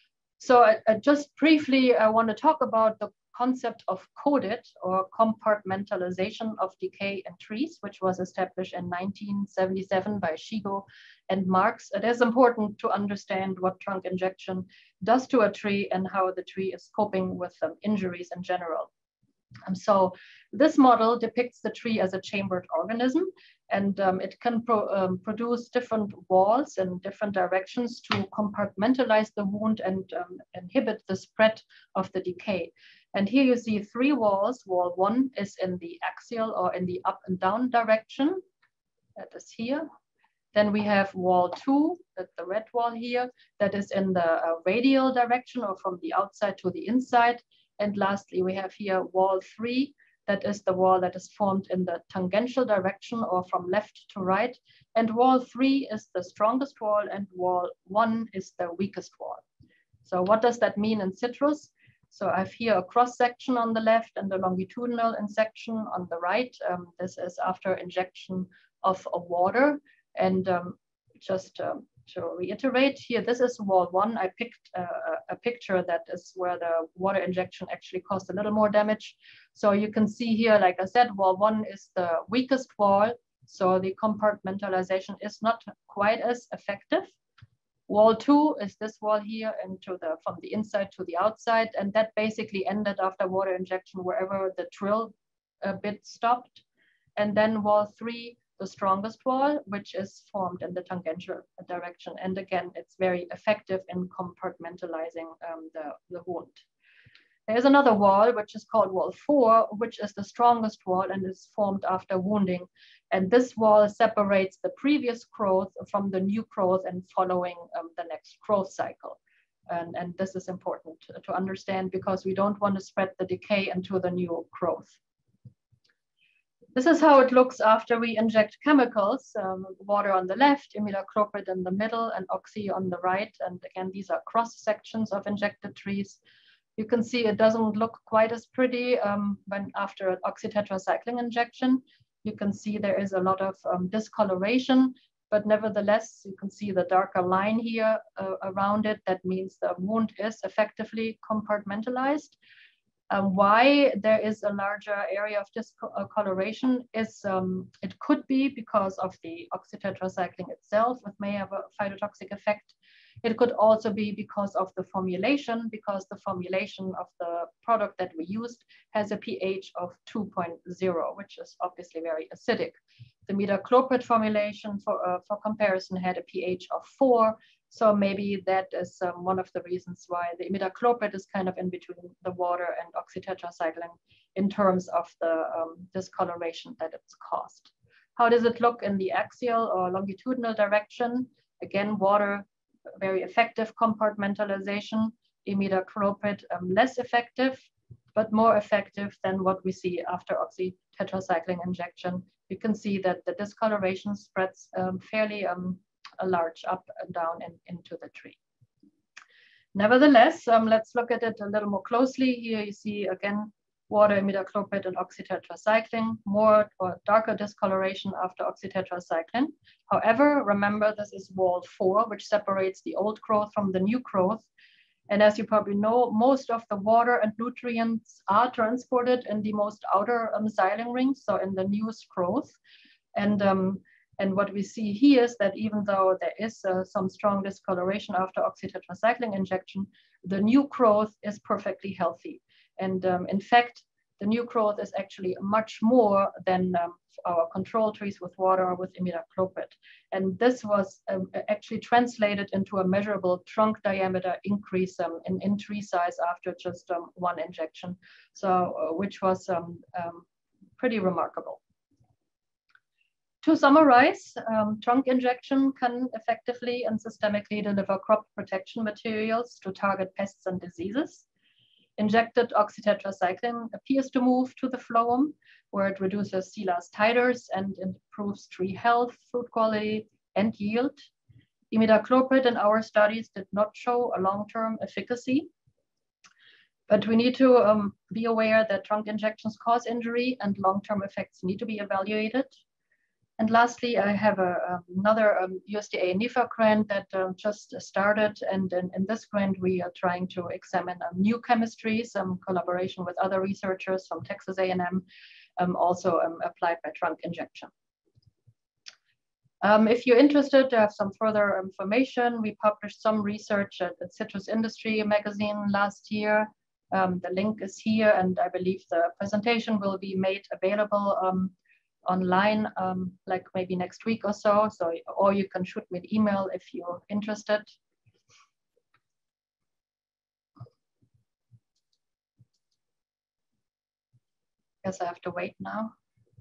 So I, I just briefly, I want to talk about the concept of coded or compartmentalization of decay in trees, which was established in nineteen seventy-seven by Shigo and Marx. It is important to understand what trunk injection does to a tree and how the tree is coping with um, injuries in general. Um, so this model depicts the tree as a chambered organism, and um, it can pro um, produce different walls in different directions to compartmentalize the wound and um, inhibit the spread of the decay. And here you see three walls. Wall one is in the axial or in the up and down direction. That is here. Then we have wall two, that's the red wall here, that is in the uh, radial direction or from the outside to the inside. And lastly, we have here wall three, that is the wall that is formed in the tangential direction or from left to right. And wall three is the strongest wall and wall one is the weakest wall. So what does that mean in citrus? So I have here a cross section on the left and a longitudinal section on the right. Um, this is after injection of a water. And um, just um, to reiterate here, this is wall one. I picked uh, a picture that is where the water injection actually caused a little more damage. So you can see here, like I said, wall one is the weakest wall. So the compartmentalization is not quite as effective. Wall two is this wall here and to the, from the inside to the outside. And that basically ended after water injection wherever the drill uh, bit stopped. And then wall three, the strongest wall, which is formed in the tangential direction. And again, it's very effective in compartmentalizing um, the, the wound. There is another wall, which is called wall four, which is the strongest wall and is formed after wounding. And this wall separates the previous growth from the new growth and following um, the next growth cycle. And, and this is important to, to understand because we don't want to spread the decay into the new growth. This is how it looks after we inject chemicals, um, water on the left, imidacloprid in the middle, and oxy on the right. And again, these are cross sections of injected trees. You can see it doesn't look quite as pretty um, when after an oxytetracycline injection. You can see there is a lot of um, discoloration, but nevertheless, you can see the darker line here uh, around it. That means the wound is effectively compartmentalized. Um, why there is a larger area of discoloration is um, it could be because of the oxytetracycline itself, it may have a phytotoxic effect. It could also be because of the formulation, because the formulation of the product that we used has a pH of two point zero, which is obviously very acidic. The imidacloprid formulation for, uh, for comparison had a pH of four. So maybe that is um, one of the reasons why the imidacloprid is kind of in between the water and oxytetracycline in terms of the um, discoloration that it's caused. How does it look in the axial or longitudinal direction? Again, water, very effective compartmentalization, imidacloprid um, less effective, but more effective than what we see after oxytetracycline injection. You can see that the discoloration spreads um, fairly um, a large up and down in, into the tree. Nevertheless, um, let's look at it a little more closely. Here you see again water, imidacloprid, and oxytetracycline, more or darker discoloration after oxytetracycline. However, remember this is wall four, which separates the old growth from the new growth. And as you probably know, most of the water and nutrients are transported in the most outer um, xylem rings, so in the newest growth. And um, And what we see here is that even though there is uh, some strong discoloration after oxytetracycline injection, the new growth is perfectly healthy. And um, in fact, the new growth is actually much more than um, our control trees with water or with imidacloprid. And this was um, actually translated into a measurable trunk diameter increase um, in, in tree size after just um, one injection, so uh, which was um, um, pretty remarkable. To summarize, um, trunk injection can effectively and systemically deliver crop protection materials to target pests and diseases. Injected oxytetracycline appears to move to the phloem, where it reduces C-last titers and improves tree health, fruit quality, and yield. Imidacloprid in our studies did not show a long-term efficacy, but we need to um, be aware that trunk injections cause injury and long-term effects need to be evaluated. And lastly, I have a, um, another um, U S D A NIFA grant that um, just started. And in, in this grant, we are trying to examine um, new chemistries, some collaboration with other researchers from Texas A and M, um, also um, applied by trunk injection. Um, if you're interested to have some further information, we published some research at the Citrus Industry magazine last year. Um, the link is here, and I believe the presentation will be made available um, online, um, like maybe next week or so. So, or you can shoot me an email if you're interested. Guess I have to wait now.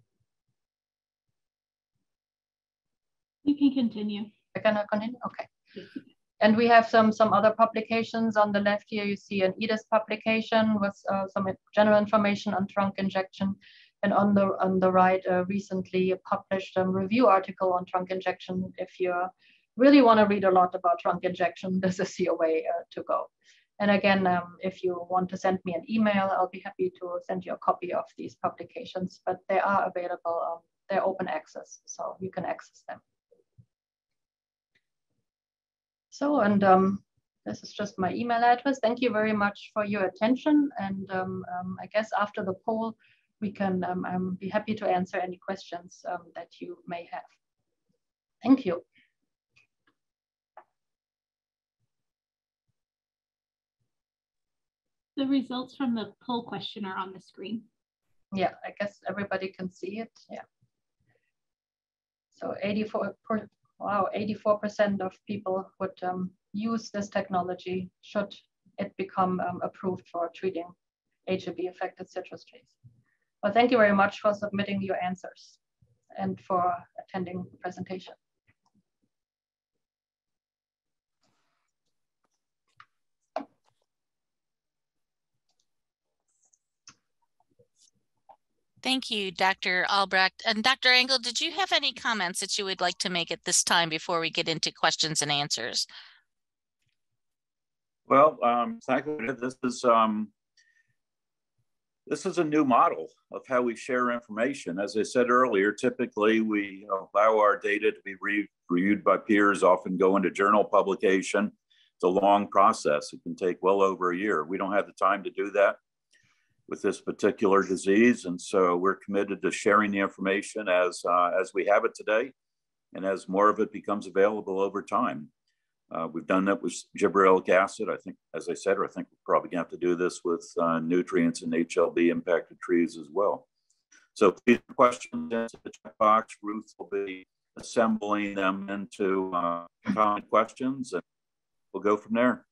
You can continue. I cannot continue, okay. And we have some, some other publications on the left here. You see an E D I S publication with uh, some general information on trunk injection. And on the on the right, uh, recently published a um, review article on trunk injection. If you really want to read a lot about trunk injection, this is your way uh, to go. And again, um, if you want to send me an email, I'll be happy to send you a copy of these publications. But they are available, um, they're open access, so you can access them. So, and um, this is just my email address. Thank you very much for your attention. And um, um, I guess after the poll, we can um, um, be happy to answer any questions um, that you may have. Thank you. The results from the poll question are on the screen. Yeah, I guess everybody can see it. Yeah. So eighty-four, wow, eighty-four percent of people would um, use this technology should it become um, approved for treating H A B affected citrus trees. Well, thank you very much for submitting your answers and for attending the presentation. Thank you, Doctor Albrecht. And Doctor Engel, did you have any comments that you would like to make at this time before we get into questions and answers? Well, um, thank you. This is um, this is a new model of how we share information. As I said earlier, typically we allow our data to be re reviewed by peers, often go into journal publication. It's a long process. It can take well over a year. We don't have the time to do that with this particular disease. And so we're committed to sharing the information as, uh, as we have it today and as more of it becomes available over time. Uh, we've done that with gibberellic acid. I think, as I said, I think we're probably gonna have to do this with uh, nutrients and H L B impacted trees as well. So please questions into the chat box. Ruth will be assembling them into uh, common questions and we'll go from there.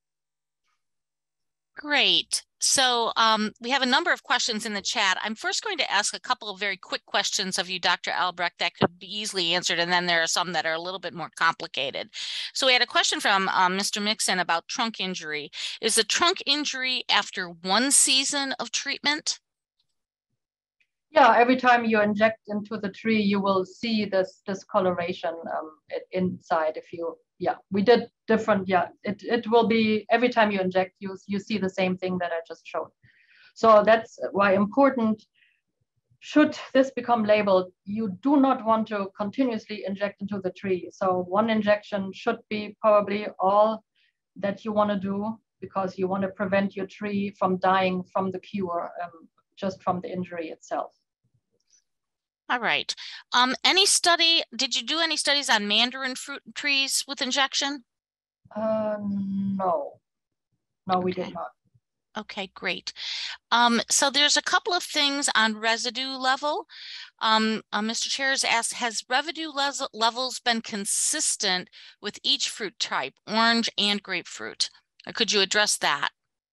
Great. So um, we have a number of questions in the chat. I'm first going to ask a couple of very quick questions of you, Doctor Albrecht, that could be easily answered, and then there are some that are a little bit more complicated. So we had a question from um, Mister Mixon about trunk injury. Is the trunk injury after one season of treatment? Yeah, every time you inject into the tree, you will see this discoloration um, inside. If you, yeah, we did different, yeah, it, it will be, every time you inject, you, you see the same thing that I just showed. So that's why important, should this become labeled, you do not want to continuously inject into the tree. So one injection should be probably all that you want to do because you want to prevent your tree from dying from the cure, um, just from the injury itself. All right. Um, any study, did you do any studies on mandarin fruit trees with injection? Uh, no, no, we Okay. did not. Okay, great. Um, so there's a couple of things on residue level. Um, uh, Mister Chair has asked, has residue le levels been consistent with each fruit type, orange and grapefruit? Or could you address that?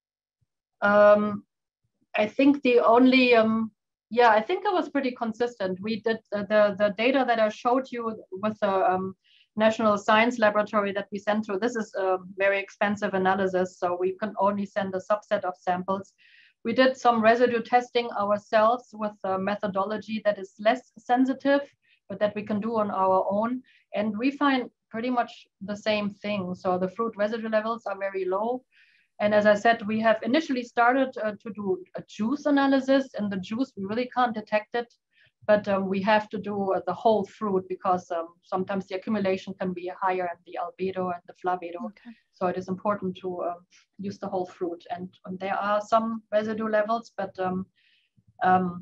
Um, I think the only, um, yeah, I think it was pretty consistent. We did uh, the, the data that I showed you with the um, National Science Laboratory that we sent through. This is a very expensive analysis, so we can only send a subset of samples. We did some residue testing ourselves with a methodology that is less sensitive, but that we can do on our own. And we find pretty much the same thing. So the fruit residue levels are very low. And as I said, we have initially started uh, to do a juice analysis. And the juice, we really can't detect it. But um, we have to do uh, the whole fruit because um, sometimes the accumulation can be higher in the albedo and the flavedo. Okay. So it is important to uh, use the whole fruit. And, and there are some residue levels, but um, um,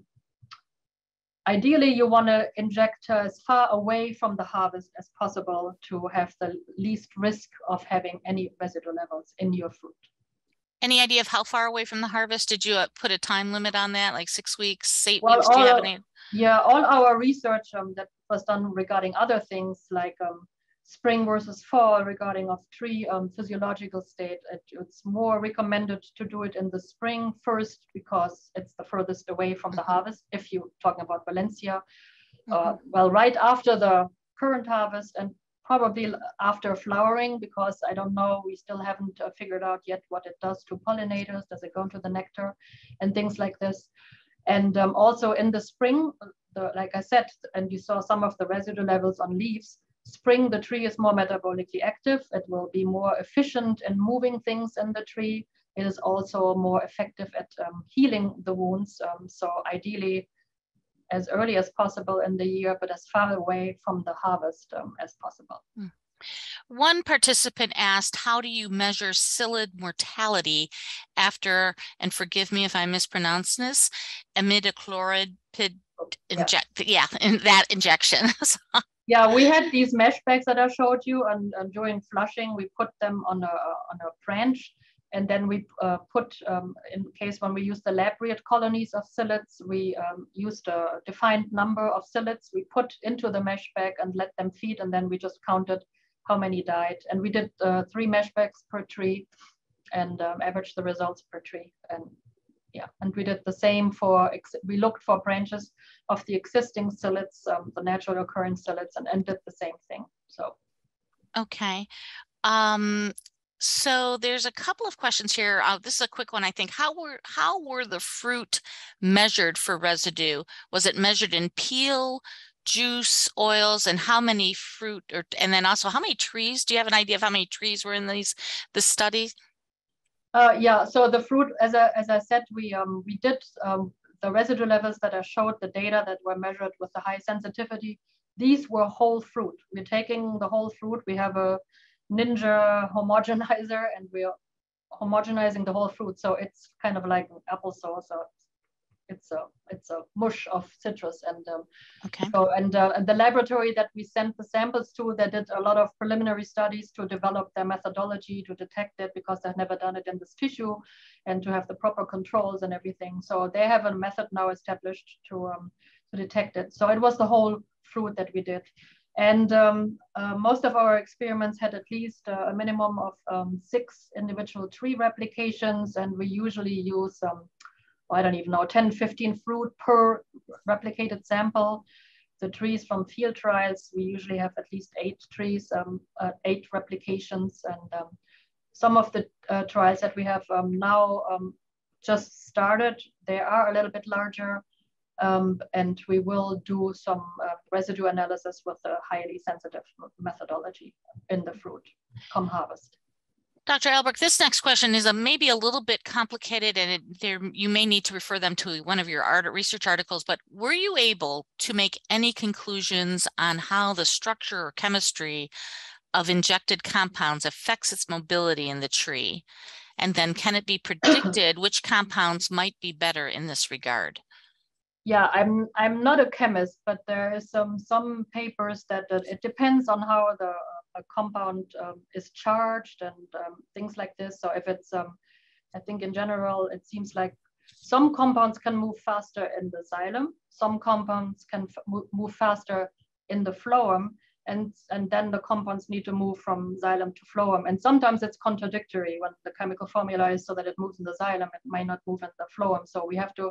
ideally you want to inject uh, as far away from the harvest as possible to have the least risk of having any residue levels in your fruit. Any idea of how far away from the harvest? Did you uh, put a time limit on that, like six weeks, eight well, weeks? Do you have any? Yeah, all our research um, that was done regarding other things like um, spring versus fall, regarding of tree um, physiological state, it, it's more recommended to do it in the spring first because it's the furthest away from mm-hmm. the harvest. If you're talking about Valencia, mm-hmm. uh, well, right after the current harvest and probably after flowering, because I don't know, we still haven't uh, figured out yet what it does to pollinators. Does it go into the nectar and things like this? And um, also in the spring, the, like I said, and you saw some of the residue levels on leaves, spring, the tree is more metabolically active. It will be more efficient in moving things in the tree. It is also more effective at um, healing the wounds. Um, so ideally, as early as possible in the year, but as far away from the harvest um, as possible. Hmm. One participant asked, how do you measure psyllid mortality after, and forgive me if I mispronounce this, imidacloprid inject, yeah, yeah in that injection. Yeah, we had these mesh bags that I showed you, and, and during flushing, we put them on a, on a branch. And then we uh, put, um, in case when we use the lab-reared colonies of psyllids, we um, used a defined number of psyllids we put into the mesh bag and let them feed, and then we just counted how many died. And we did uh, three mesh bags per tree and um, averaged the results per tree. And yeah, and we did the same for, we looked for branches of the existing psyllids, um, the natural occurring psyllids, and, and did the same thing. So. Okay. Um, so there's a couple of questions here. Uh, this is a quick one, I think. How were how were the fruit measured for residue? Was it measured in peel, juice, oils, and how many fruit, or and then also how many trees? Do you have an idea of how many trees were in these this study? Uh, yeah. So the fruit, as I as I said, we um we did um the residue levels that I showed, the data that were measured with the high sensitivity. These were whole fruit. We're taking the whole fruit. We have a Ninja homogenizer, and we're homogenizing the whole fruit. So it's kind of like applesauce. So it's a it's a mush of citrus. And um, okay. So and, uh, and the laboratory that we sent the samples to, they did a lot of preliminary studies to develop their methodology to detect it, because they've never done it in this tissue, and to have the proper controls and everything. So they have a method now established to um, to detect it. So it was the whole fruit that we did. And um, uh, most of our experiments had at least uh, a minimum of um, six individual tree replications, and we usually use, um, I don't even know, ten, fifteen fruit per replicated sample. The trees from field trials, we usually have at least eight trees, um, uh, eight replications. And um, some of the uh, trials that we have um, now um, just started, they are a little bit larger. Um, and we will do some uh, residue analysis with a highly sensitive methodology in the fruit come harvest. Doctor Albrecht, this next question is a, maybe a little bit complicated, and it, there you may need to refer them to one of your art, research articles, but were you able to make any conclusions on how the structure or chemistry of injected compounds affects its mobility in the tree? And then can it be predicted which compounds might be better in this regard? Yeah, I'm I'm not a chemist, but there is some some papers that, that it depends on how the uh, compound um, is charged and um, things like this. So if it's, um, I think in general, it seems like some compounds can move faster in the xylem, some compounds can move faster in the phloem, and and then the compounds need to move from xylem to phloem. And sometimes it's contradictory when the chemical formula is so that it moves in the xylem, it might not move in the phloem. So we have to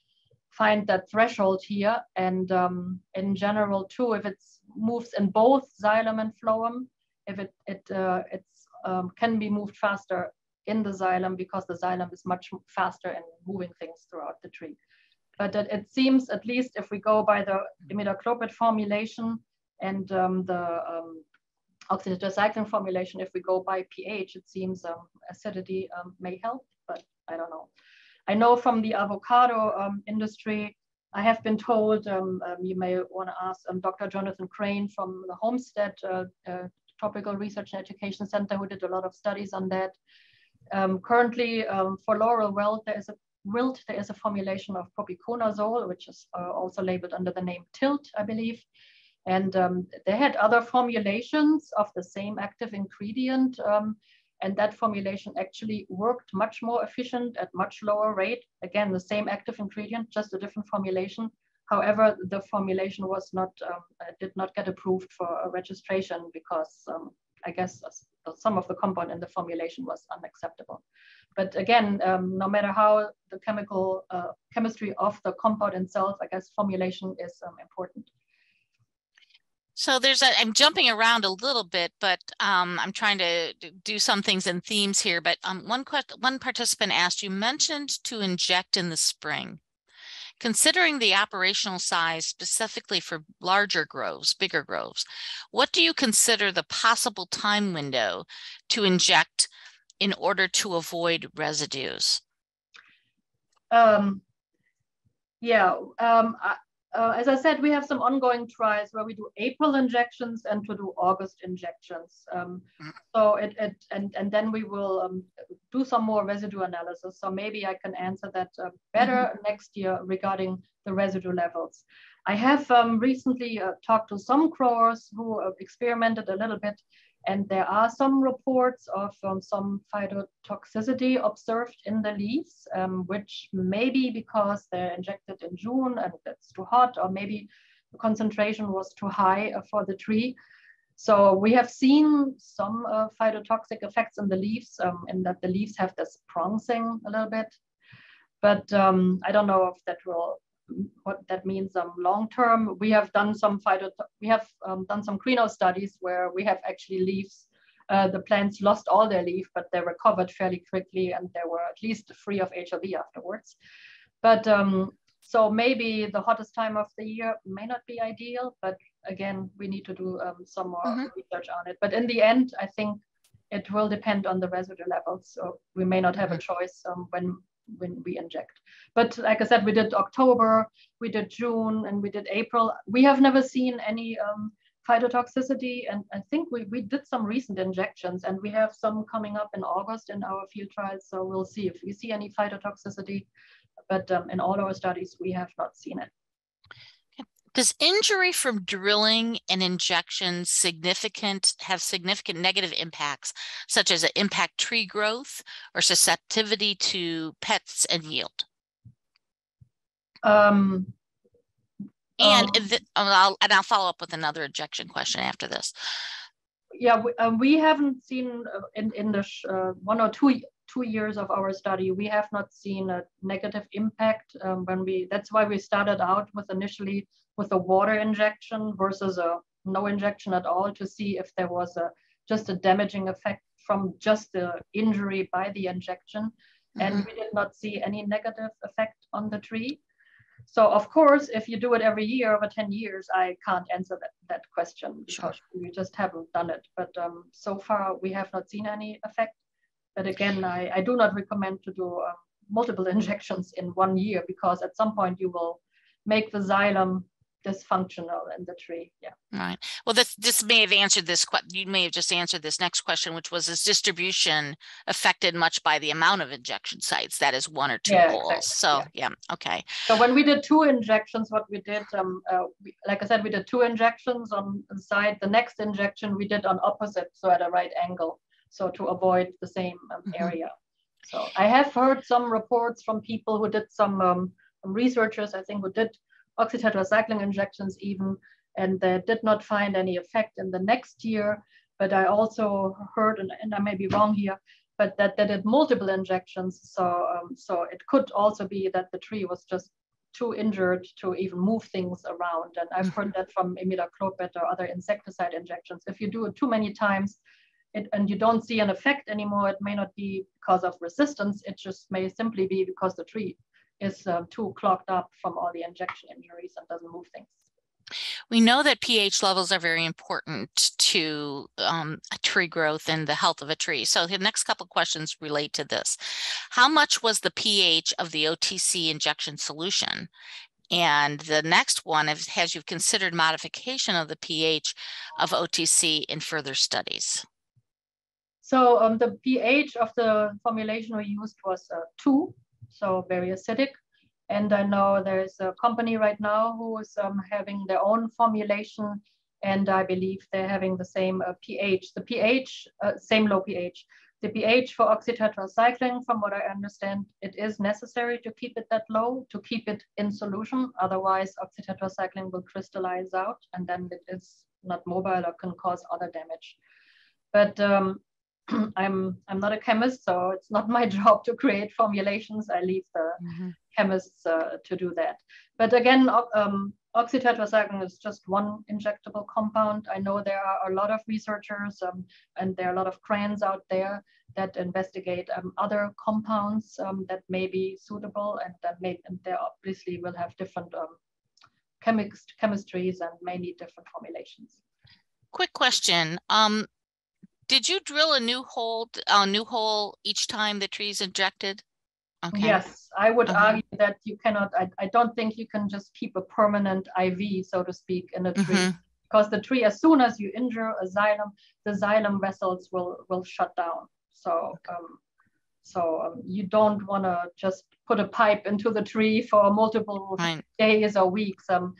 find that threshold here. And um, in general too, if it moves in both xylem and phloem, if it it uh, it's um, can be moved faster in the xylem, because the xylem is much faster in moving things throughout the tree. But it, it seems, at least if we go by the imidacloprid formulation and um, the um, oxidative cycling formulation, if we go by pH, it seems um, acidity um, may help, but I don't know. I know from the avocado um, industry, I have been told, um, um, you may want to ask um, Doctor Jonathan Crane from the Homestead uh, uh, Tropical Research and Education Center, who did a lot of studies on that. Um, currently, um, for laurel wilt, there is a wilt, there is a formulation of propiconazole, which is uh, also labeled under the name Tilt, I believe. And um, they had other formulations of the same active ingredient. Um, And that formulation actually worked much more efficient at much lower rate. Again, the same active ingredient, just a different formulation. However, the formulation was not, um, did not get approved for a registration, because um, I guess some of the compound in the formulation was unacceptable. But again, um, no matter how the chemical uh, chemistry of the compound itself, I guess formulation is um, important. So there's a, I'm jumping around a little bit, but um, I'm trying to do some things in themes here. But um, one question, one participant asked, you mentioned to inject in the spring. Considering the operational size specifically for larger groves, bigger groves, what do you consider the possible time window to inject in order to avoid residues? Um, yeah, um, I, Uh, as I said, we have some ongoing trials where we do April injections and to do August injections. Um, so it, it and, and then we will um, do some more residue analysis. So maybe I can answer that uh, better mm-hmm. next year regarding the residue levels. I have um, recently uh, talked to some growers who uh, experimented a little bit, and there are some reports of um, some phytotoxicity observed in the leaves, um, which may be because they're injected in June and it's too hot, or maybe the concentration was too high uh, for the tree. So we have seen some uh, phytotoxic effects in the leaves, um, in that the leaves have this bronzing a little bit. but um, I don't know if that will, what that means um, long term. We have done some phyto, we have um, done some greenhouse studies where we have actually leaves. Uh, the plants lost all their leaf, but they recovered fairly quickly, and they were at least free of H I V afterwards. But um, so maybe the hottest time of the year may not be ideal, but again, we need to do um, some more mm-hmm. research on it. But in the end, I think it will depend on the residue levels. So we may not have mm-hmm. a choice um, when when we inject. But like I said, we did October, we did June, and we did April. We have never seen any um, phytotoxicity, and I think we, we did some recent injections, and we have some coming up in August in our field trials. So we'll see if we see any phytotoxicity. But um, in all our studies, we have not seen it. Does injury from drilling and injection significant have significant negative impacts, such as impact tree growth or susceptibility to pests and yield? Um, and, um, the, I'll, and I'll follow up with another injection question after this. Yeah, we, uh, we haven't seen uh, in, in the sh uh, one or two two years of our study, we have not seen a negative impact um, when we, that's why we started out with initially with a water injection versus a no injection at all, to see if there was a just a damaging effect from just the injury by the injection. Mm-hmm. And we did not see any negative effect on the tree. So of course, if you do it every year over ten years, I can't answer that, that question because sure. we just haven't done it. But um, so far, we have not seen any effect. But again, I, I do not recommend to do uh, multiple injections in one year, because at some point you will make the xylem dysfunctional in the tree. Yeah. Right. Well, this this may have answered this. You may have just answered this next question, which was: is distribution affected much by the amount of injection sites? That is one or two yeah, holes. Exactly. So yeah. yeah. Okay. So when we did two injections, what we did, um, uh, we, like I said, we did two injections on the side. The next injection we did on opposite, so at a right angle, so to avoid the same um, mm-hmm. area. So I have heard some reports from people who did some um, researchers, I think, who did oxytetracycline injections even, and they did not find any effect in the next year. But I also heard, and, and I may be wrong here, but that they did multiple injections. So, um, so it could also be that the tree was just too injured to even move things around. And I've heard that from imidacloprid or other insecticide injections. If you do it too many times, It, and you don't see an effect anymore, it may not be because of resistance, it just may simply be because the tree is uh, too clogged up from all the injection injuries and doesn't move things. We know that pH levels are very important to um, tree growth and the health of a tree. So the next couple of questions relate to this. How much was the pH of the O T C injection solution? And the next one is, has you considered modification of the pH of O T C in further studies? So um, the pH of the formulation we used was uh, two, so very acidic. And I know there's a company right now who is um, having their own formulation, and I believe they're having the same uh, pH. The pH, uh, same low pH. The pH for oxytetracycline, from what I understand, it is necessary to keep it that low, to keep it in solution. Otherwise, oxytetracycline will crystallize out, and then it is not mobile or can cause other damage. But um, I'm I'm not a chemist, so it's not my job to create formulations. I leave the mm-hmm. chemists uh, to do that. But again, um, oxytetracycline is just one injectable compound. I know there are a lot of researchers um, and there are a lot of grants out there that investigate um, other compounds um, that may be suitable, and that may, and they obviously will have different um, chemics, chemistries and may need different formulations. Quick question. Um, Did you drill a new hole, a new hole each time the tree's injected? Okay. Yes, I would uh-huh. argue that you cannot, I, I don't think you can just keep a permanent I V, so to speak, in a tree. Mm-hmm. Because the tree, as soon as you injure a xylem, the xylem vessels will, will shut down. So, um, so um, you don't want to just put a pipe into the tree for multiple right. days or weeks. Um,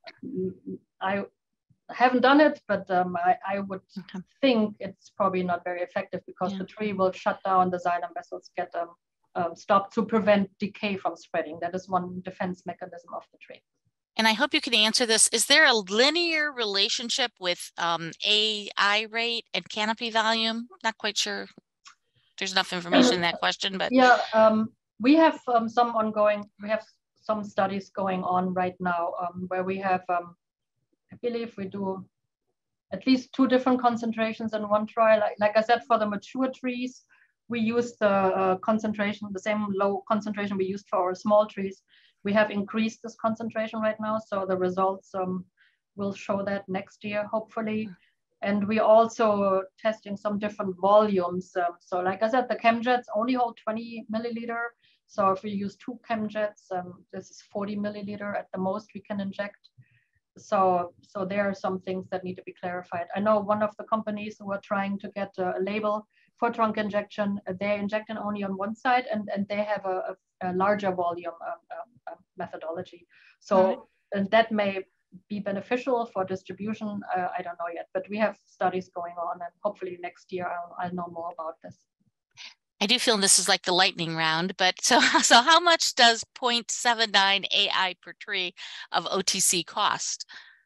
I haven't done it, but um, I, I would okay. think it's probably not very effective, because yeah. the tree will shut down, the xylem vessels get um, um, stopped to prevent decay from spreading. That is one defense mechanism of the tree. And I hope you can answer this. Is there a linear relationship with um, A I rate and canopy volume? Not quite sure. There's enough information in that question, but yeah, um, we have um, some ongoing, we have some studies going on right now um, where we have, um, I believe we do at least two different concentrations in one trial. Like, like I said, for the mature trees, we use the uh, concentration, the same low concentration we used for our small trees. We have increased this concentration right now, so the results um, will show that next year, hopefully. And we also testing some different volumes. Um, so like I said, the chemjets only hold twenty milliliter. So if we use two chemjets, um, this is forty milliliter at the most we can inject. So, so there are some things that need to be clarified. I know one of the companies who are trying to get a label for trunk injection, they're injecting only on one side, and, and they have a, a larger volume um, um, methodology. So right. And that may be beneficial for distribution. Uh, I don't know yet, but we have studies going on, and hopefully next year I'll, I'll know more about this. I do feel this is like the lightning round, but so, so how much does zero point seven nine A I per tree of O T C cost?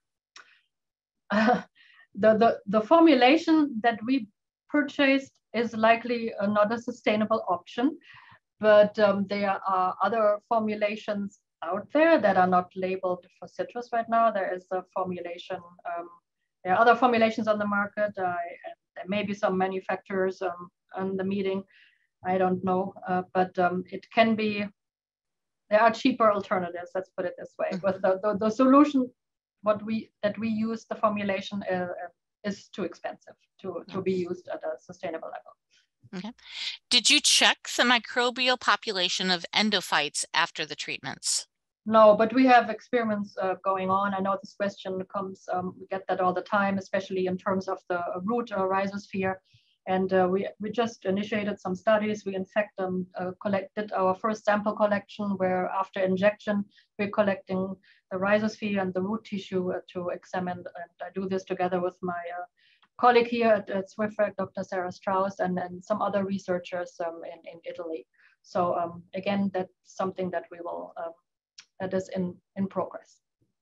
Uh, the, the, the formulation that we purchased is likely uh, not a sustainable option, but um, there are other formulations out there that are not labeled for citrus right now. There is a formulation, um, there are other formulations on the market. Uh, and there may be some manufacturers um, on the meeting. I don't know, uh, but um, it can be, there are cheaper alternatives, let's put it this way. Mm-hmm. But the, the, the solution what we that we use, the formulation uh, is too expensive to, to be used at a sustainable level. Okay. Did you check the microbial population of endophytes after the treatments? No, but we have experiments uh, going on. I know this question comes, um, we get that all the time, especially in terms of the root or rhizosphere. And uh, we, we just initiated some studies. We in fact um, uh, collected our first sample collection where after injection, we're collecting the rhizosphere and the root tissue uh, to examine. And I do this together with my uh, colleague here at, at Swifrec, Doctor Sarah Strauss, and, and some other researchers um, in, in Italy. So um, again, that's something that we will, um, that is in, in progress.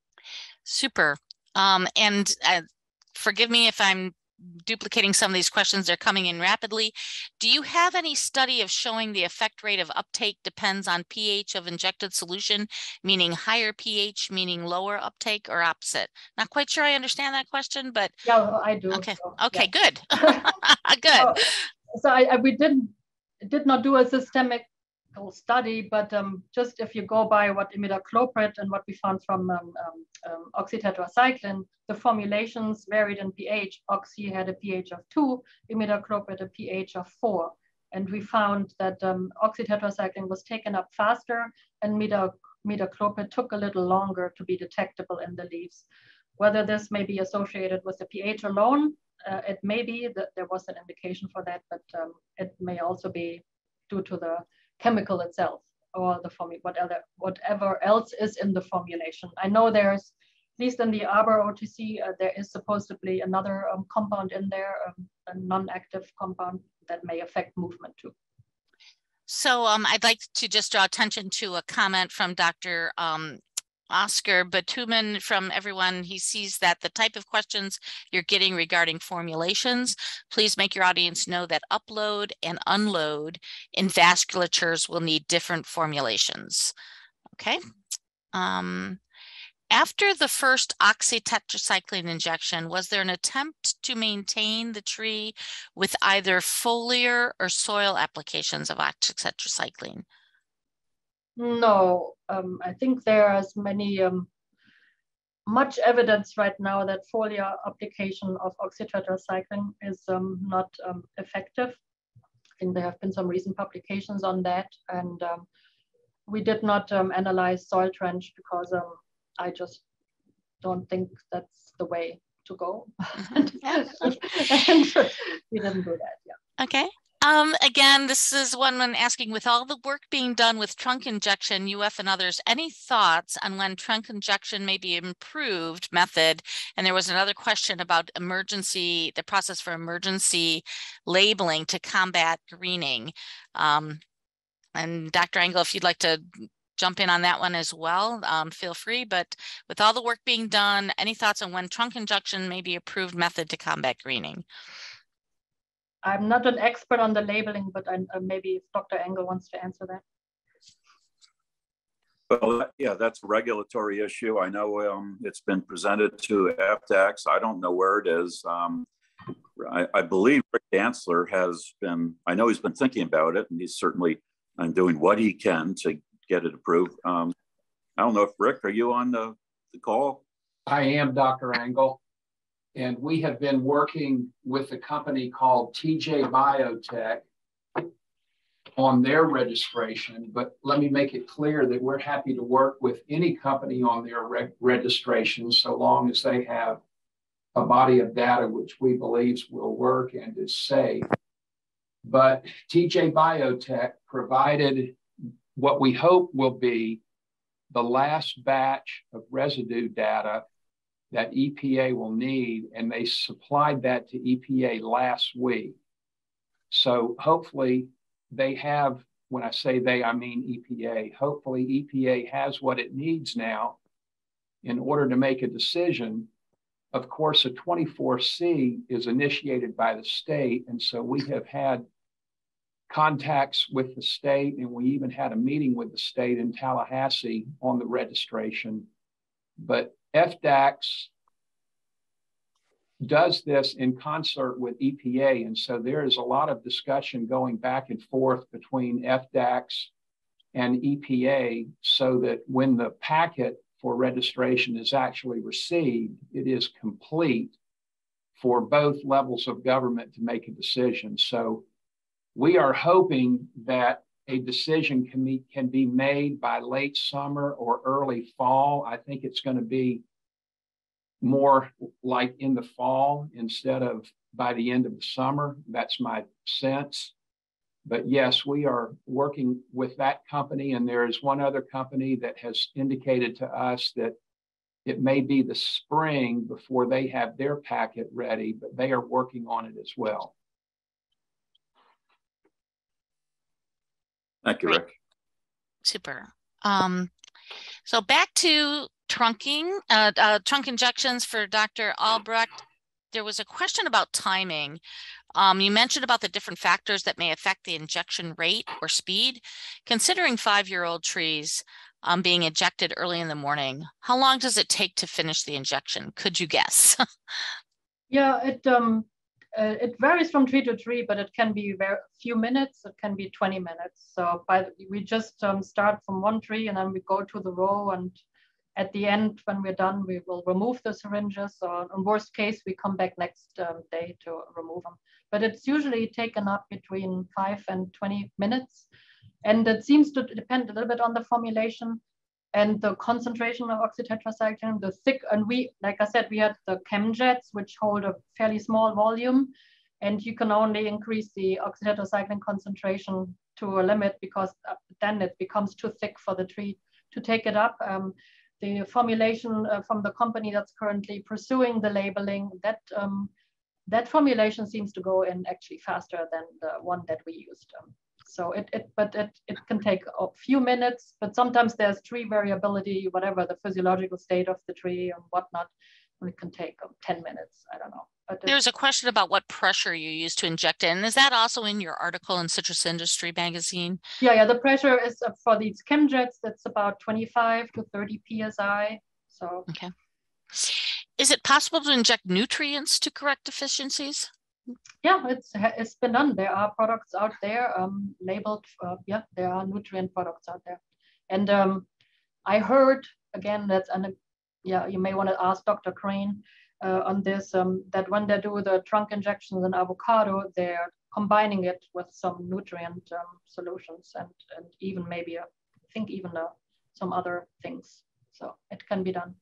Super. Um, and uh, forgive me if I'm duplicating some of these questions, they're coming in rapidly. Do you have any study of showing the effect rate of uptake depends on pH of injected solution, meaning higher pH, meaning lower uptake, or opposite? Not quite sure I understand that question, but yeah, I do. Okay, so, okay, yeah. good. Good. So, so I, I, we didn't did not do a systemic study, but um, just if you go by what imidacloprid and what we found from um, um, um, oxytetracycline, the formulations varied in pH. Oxy had a pH of two, imidacloprid a pH of four. And we found that um, oxytetracycline was taken up faster and imidacloprid took a little longer to be detectable in the leaves. Whether this may be associated with the pH alone, uh, it may be that there was an indication for that, but um, it may also be due to the chemical itself or the form whatever whatever else is in the formulation. I know there's, at least in the Arbor O T C, uh, there is supposedly another um, compound in there, um, a non-active compound that may affect movement too. So um, I'd like to just draw attention to a comment from Doctor Um, Oscar Batuman from everyone. He sees that the type of questions you're getting regarding formulations, please make your audience know that upload and unload in vasculatures will need different formulations. Okay. Um, after the first oxytetracycline injection, was there an attempt to maintain the tree with either foliar or soil applications of oxytetracycline? No, um, I think there is many, um, much evidence right now that foliar application of oxytetracycline is um, not um, effective. I think there have been some recent publications on that, and um, we did not um, analyze soil trench because um, I just don't think that's the way to go. Mm-hmm. Yeah. And we didn't do that, yeah. Okay. Um, again, this is one when asking, with all the work being done with trunk injection, U F and others, any thoughts on when trunk injection may be improved method? And there was another question about emergency, the process for emergency labeling to combat greening. Um, and Doctor Engel, if you'd like to jump in on that one as well, um, feel free. But with all the work being done, any thoughts on when trunk injection may be approved method to combat greening? I'm not an expert on the labeling, but I, uh, maybe if Doctor Engel wants to answer that. Well, that- yeah, that's a regulatory issue. I know um, it's been presented to F D A X. I don't know where it is. Um, I, I believe Rick Dantzler has been, I know he's been thinking about it, and he's certainly uh, doing what he can to get it approved. Um, I don't know if Rick, are you on the, the call? I am, Doctor Angle, and we have been working with a company called T J Biotech on their registration, but let me make it clear that we're happy to work with any company on their reg registration so long as they have a body of data which we believe will work and is safe. But T J Biotech provided what we hope will be the last batch of residue data that E P A will need, and they supplied that to E P A last week. So hopefully they have, when I say they, I mean E P A, hopefully E P A has what it needs now in order to make a decision. Of course, a twenty-four C is initiated by the state, and so we have had contacts with the state, and we even had a meeting with the state in Tallahassee on the registration. But F D A X does this in concert with E P A, and so there is a lot of discussion going back and forth between F D A X and E P A so that when the packet for registration is actually received, it is complete for both levels of government to make a decision. So we are hoping that a decision can be, can be made by late summer or early fall. I think it's going to be more like in the fall instead of by the end of the summer. That's my sense. But yes, we are working with that company, and there is one other company that has indicated to us that it may be the spring before they have their packet ready, but they are working on it as well. Thank you, Rick. Super. Um, so back to trunking, uh, uh, trunk injections for Doctor Albrecht. There was a question about timing. Um, you mentioned about the different factors that may affect the injection rate or speed. Considering five-year-old trees um, being injected early in the morning, how long does it take to finish the injection? Could you guess? Yeah, it um, uh, it varies from tree to tree, but it can be a few minutes. It can be twenty minutes. So by the, we just um, start from one tree and then we go to the row, and at the end, when we're done, we will remove the syringes. Or in worst case, we come back next um, day to remove them. But it's usually taken up between five and twenty minutes. And it seems to depend a little bit on the formulation and the concentration of oxytetracycline, the thick, and we, like I said, we had the chemjets, which hold a fairly small volume, and you can only increase the oxytetracycline concentration to a limit because then it becomes too thick for the tree to take it up. Um, the formulation uh, from the company that's currently pursuing the labeling, that um, that formulation seems to go in actually faster than the one that we used. Um, so it, it but it, it can take a few minutes, but sometimes there's tree variability, whatever the physiological state of the tree and whatnot, and it can take um, ten minutes, I don't know. But there's a question about what pressure you use to inject it. And is that also in your article in Citrus Industry magazine? Yeah, yeah, the pressure is uh, for these chemjets, that's about twenty-five to thirty P S I. So okay. Is it possible to inject nutrients to correct deficiencies? Yeah, it's it's been done. There are products out there um, labeled. Uh, yeah, there are nutrient products out there, and um, I heard again that's and yeah, you may want to ask Doctor Crane uh, on this. Um, that when they do the trunk injections in avocado, they're combining it with some nutrient um, solutions and and even maybe a, I think even uh, some other things. So it can be done.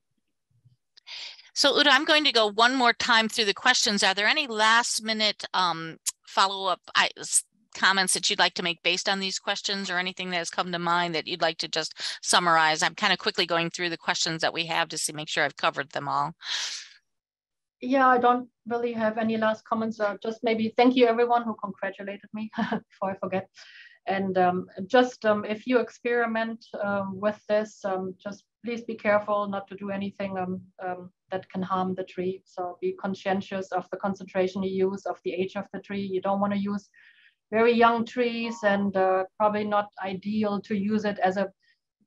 So Uda, I'm going to go one more time through the questions. Are there any last minute um, follow-up comments that you'd like to make based on these questions, or anything that has come to mind that you'd like to just summarize? I'm kind of quickly going through the questions that we have to see, make sure I've covered them all. Yeah, I don't really have any last comments. Uh, just maybe thank you everyone who congratulated me before I forget. And um, just um, if you experiment um, with this, um, just please be careful not to do anything um, um, that can harm the tree. So be conscientious of the concentration you use, of the age of the tree. You don't want to use very young trees, and uh, probably not ideal to use it as a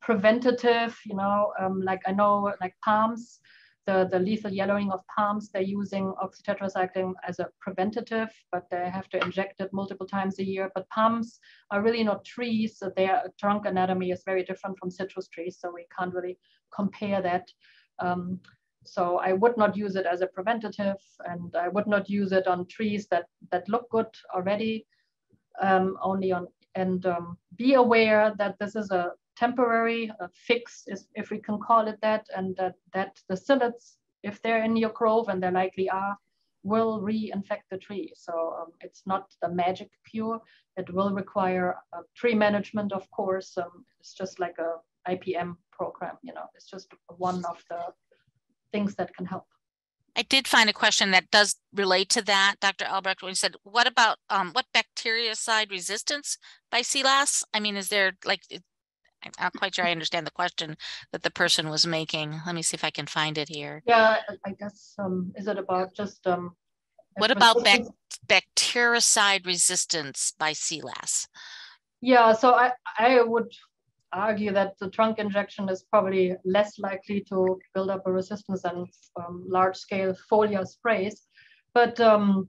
preventative, you know, um, like I know like palms, the, the lethal yellowing of palms, they're using oxytetracycline as a preventative, but they have to inject it multiple times a year. But palms are really not trees, so their trunk anatomy is very different from citrus trees, so we can't really compare that. Um, so I would not use it as a preventative, and I would not use it on trees that, that look good already, um, only on, and um, be aware that this is a temporary a fix, is, if we can call it that, and that, that the psyllids, if they're in your grove, and they likely are, will reinfect the tree. So um, it's not the magic cure. It will require uh, tree management, of course. Um, it's just like a I P M program, you know, it's just one of the things that can help. I did find a question that does relate to that, Doctor Albrecht, when you said, what about um, what bactericide resistance by C L A S? I mean, is there like, I'm not quite sure I understand the question that the person was making. Let me see if I can find it here. Yeah, I guess, um, is it about just... Um, what about bac bactericide resistance by C L A S? Yeah, so I, I would argue that the trunk injection is probably less likely to build up a resistance than um, large-scale foliar sprays. But um,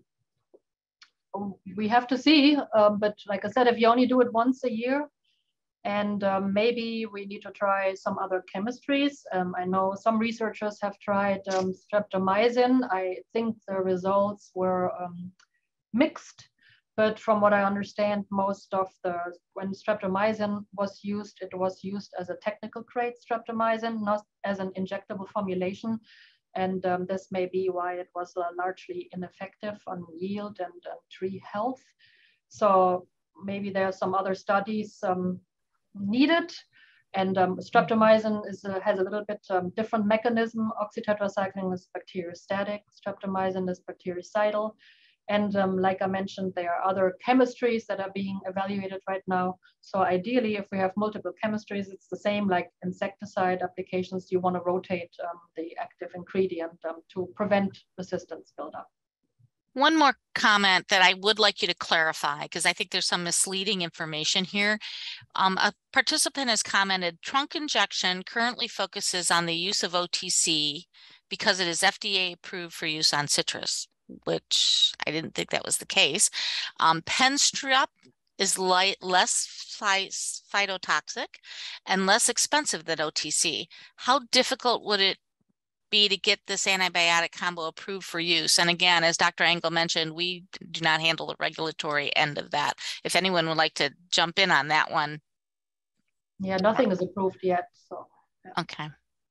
we have to see. Um, but like I said, if you only do it once a year, and um, maybe we need to try some other chemistries. Um, I know some researchers have tried um, streptomycin. I think the results were um, mixed. But from what I understand, most of the, when streptomycin was used, it was used as a technical grade streptomycin, not as an injectable formulation. And um, this may be why it was uh, largely ineffective on yield and uh, tree health. So maybe there are some other studies um, needed. And um, streptomycin is a, has a little bit um, different mechanism. Oxytetracycline is bacteriostatic, streptomycin is bactericidal. And um, like I mentioned, there are other chemistries that are being evaluated right now. So ideally, if we have multiple chemistries, it's the same like insecticide applications. You want to rotate um, the active ingredient um, to prevent resistance buildup. One more comment that I would like you to clarify, because I think there's some misleading information here. Um, a participant has commented, trunk injection currently focuses on the use of O T C because it is F D A approved for use on citrus, which I didn't think that was the case. Um, Penstrep is light, less phy phytotoxic and less expensive than O T C. How difficult would it be to get this antibiotic combo approved for use? And again, as Doctor Engel mentioned, we do not handle the regulatory end of that. If anyone would like to jump in on that one. Yeah, nothing is approved yet. So. Yeah. Okay.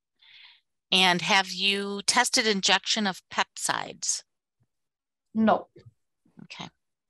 And have you tested injection of peptides? No. Okay.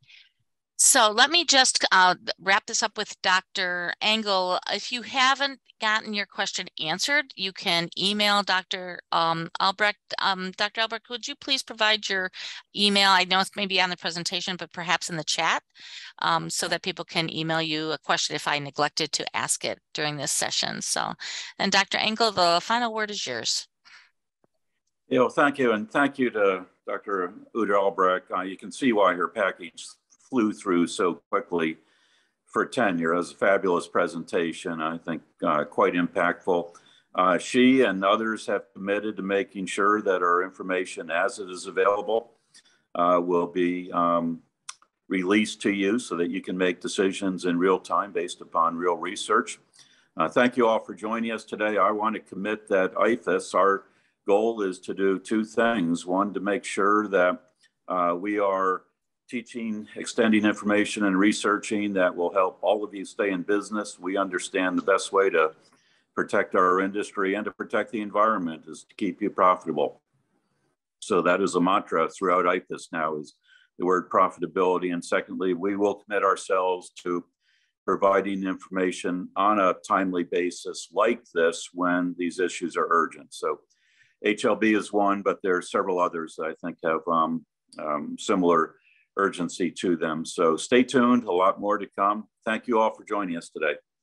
So let me just uh, wrap this up with Doctor Engel. If you haven't gotten your question answered, you can email Doctor Um, Albrecht. Um, Doctor Albrecht, would you please provide your email? I know it's maybe on the presentation, but perhaps in the chat, um, so that people can email you a question if I neglected to ask it during this session. So, and Doctor Engel, the final word is yours. Yeah, well, thank you. And thank you to Doctor Uda Albrecht. Uh, you can see why her package flew through so quickly for tenure. It was a fabulous presentation, I think uh, quite impactful. Uh, she and others have committed to making sure that our information as it is available uh, will be um, released to you so that you can make decisions in real time based upon real research. Uh, thank you all for joining us today. I want to commit that I F A S, our goal is to do two things. One, to make sure that uh, we are teaching, extending information and researching that will help all of you stay in business. We understand the best way to protect our industry and to protect the environment is to keep you profitable. So that is a mantra throughout I F A S now, is the word profitability. And secondly, we will commit ourselves to providing information on a timely basis like this when these issues are urgent. So H L B is one, but there are several others that I think have um, um, similar urgency to them. So stay tuned, a lot more to come. Thank you all for joining us today.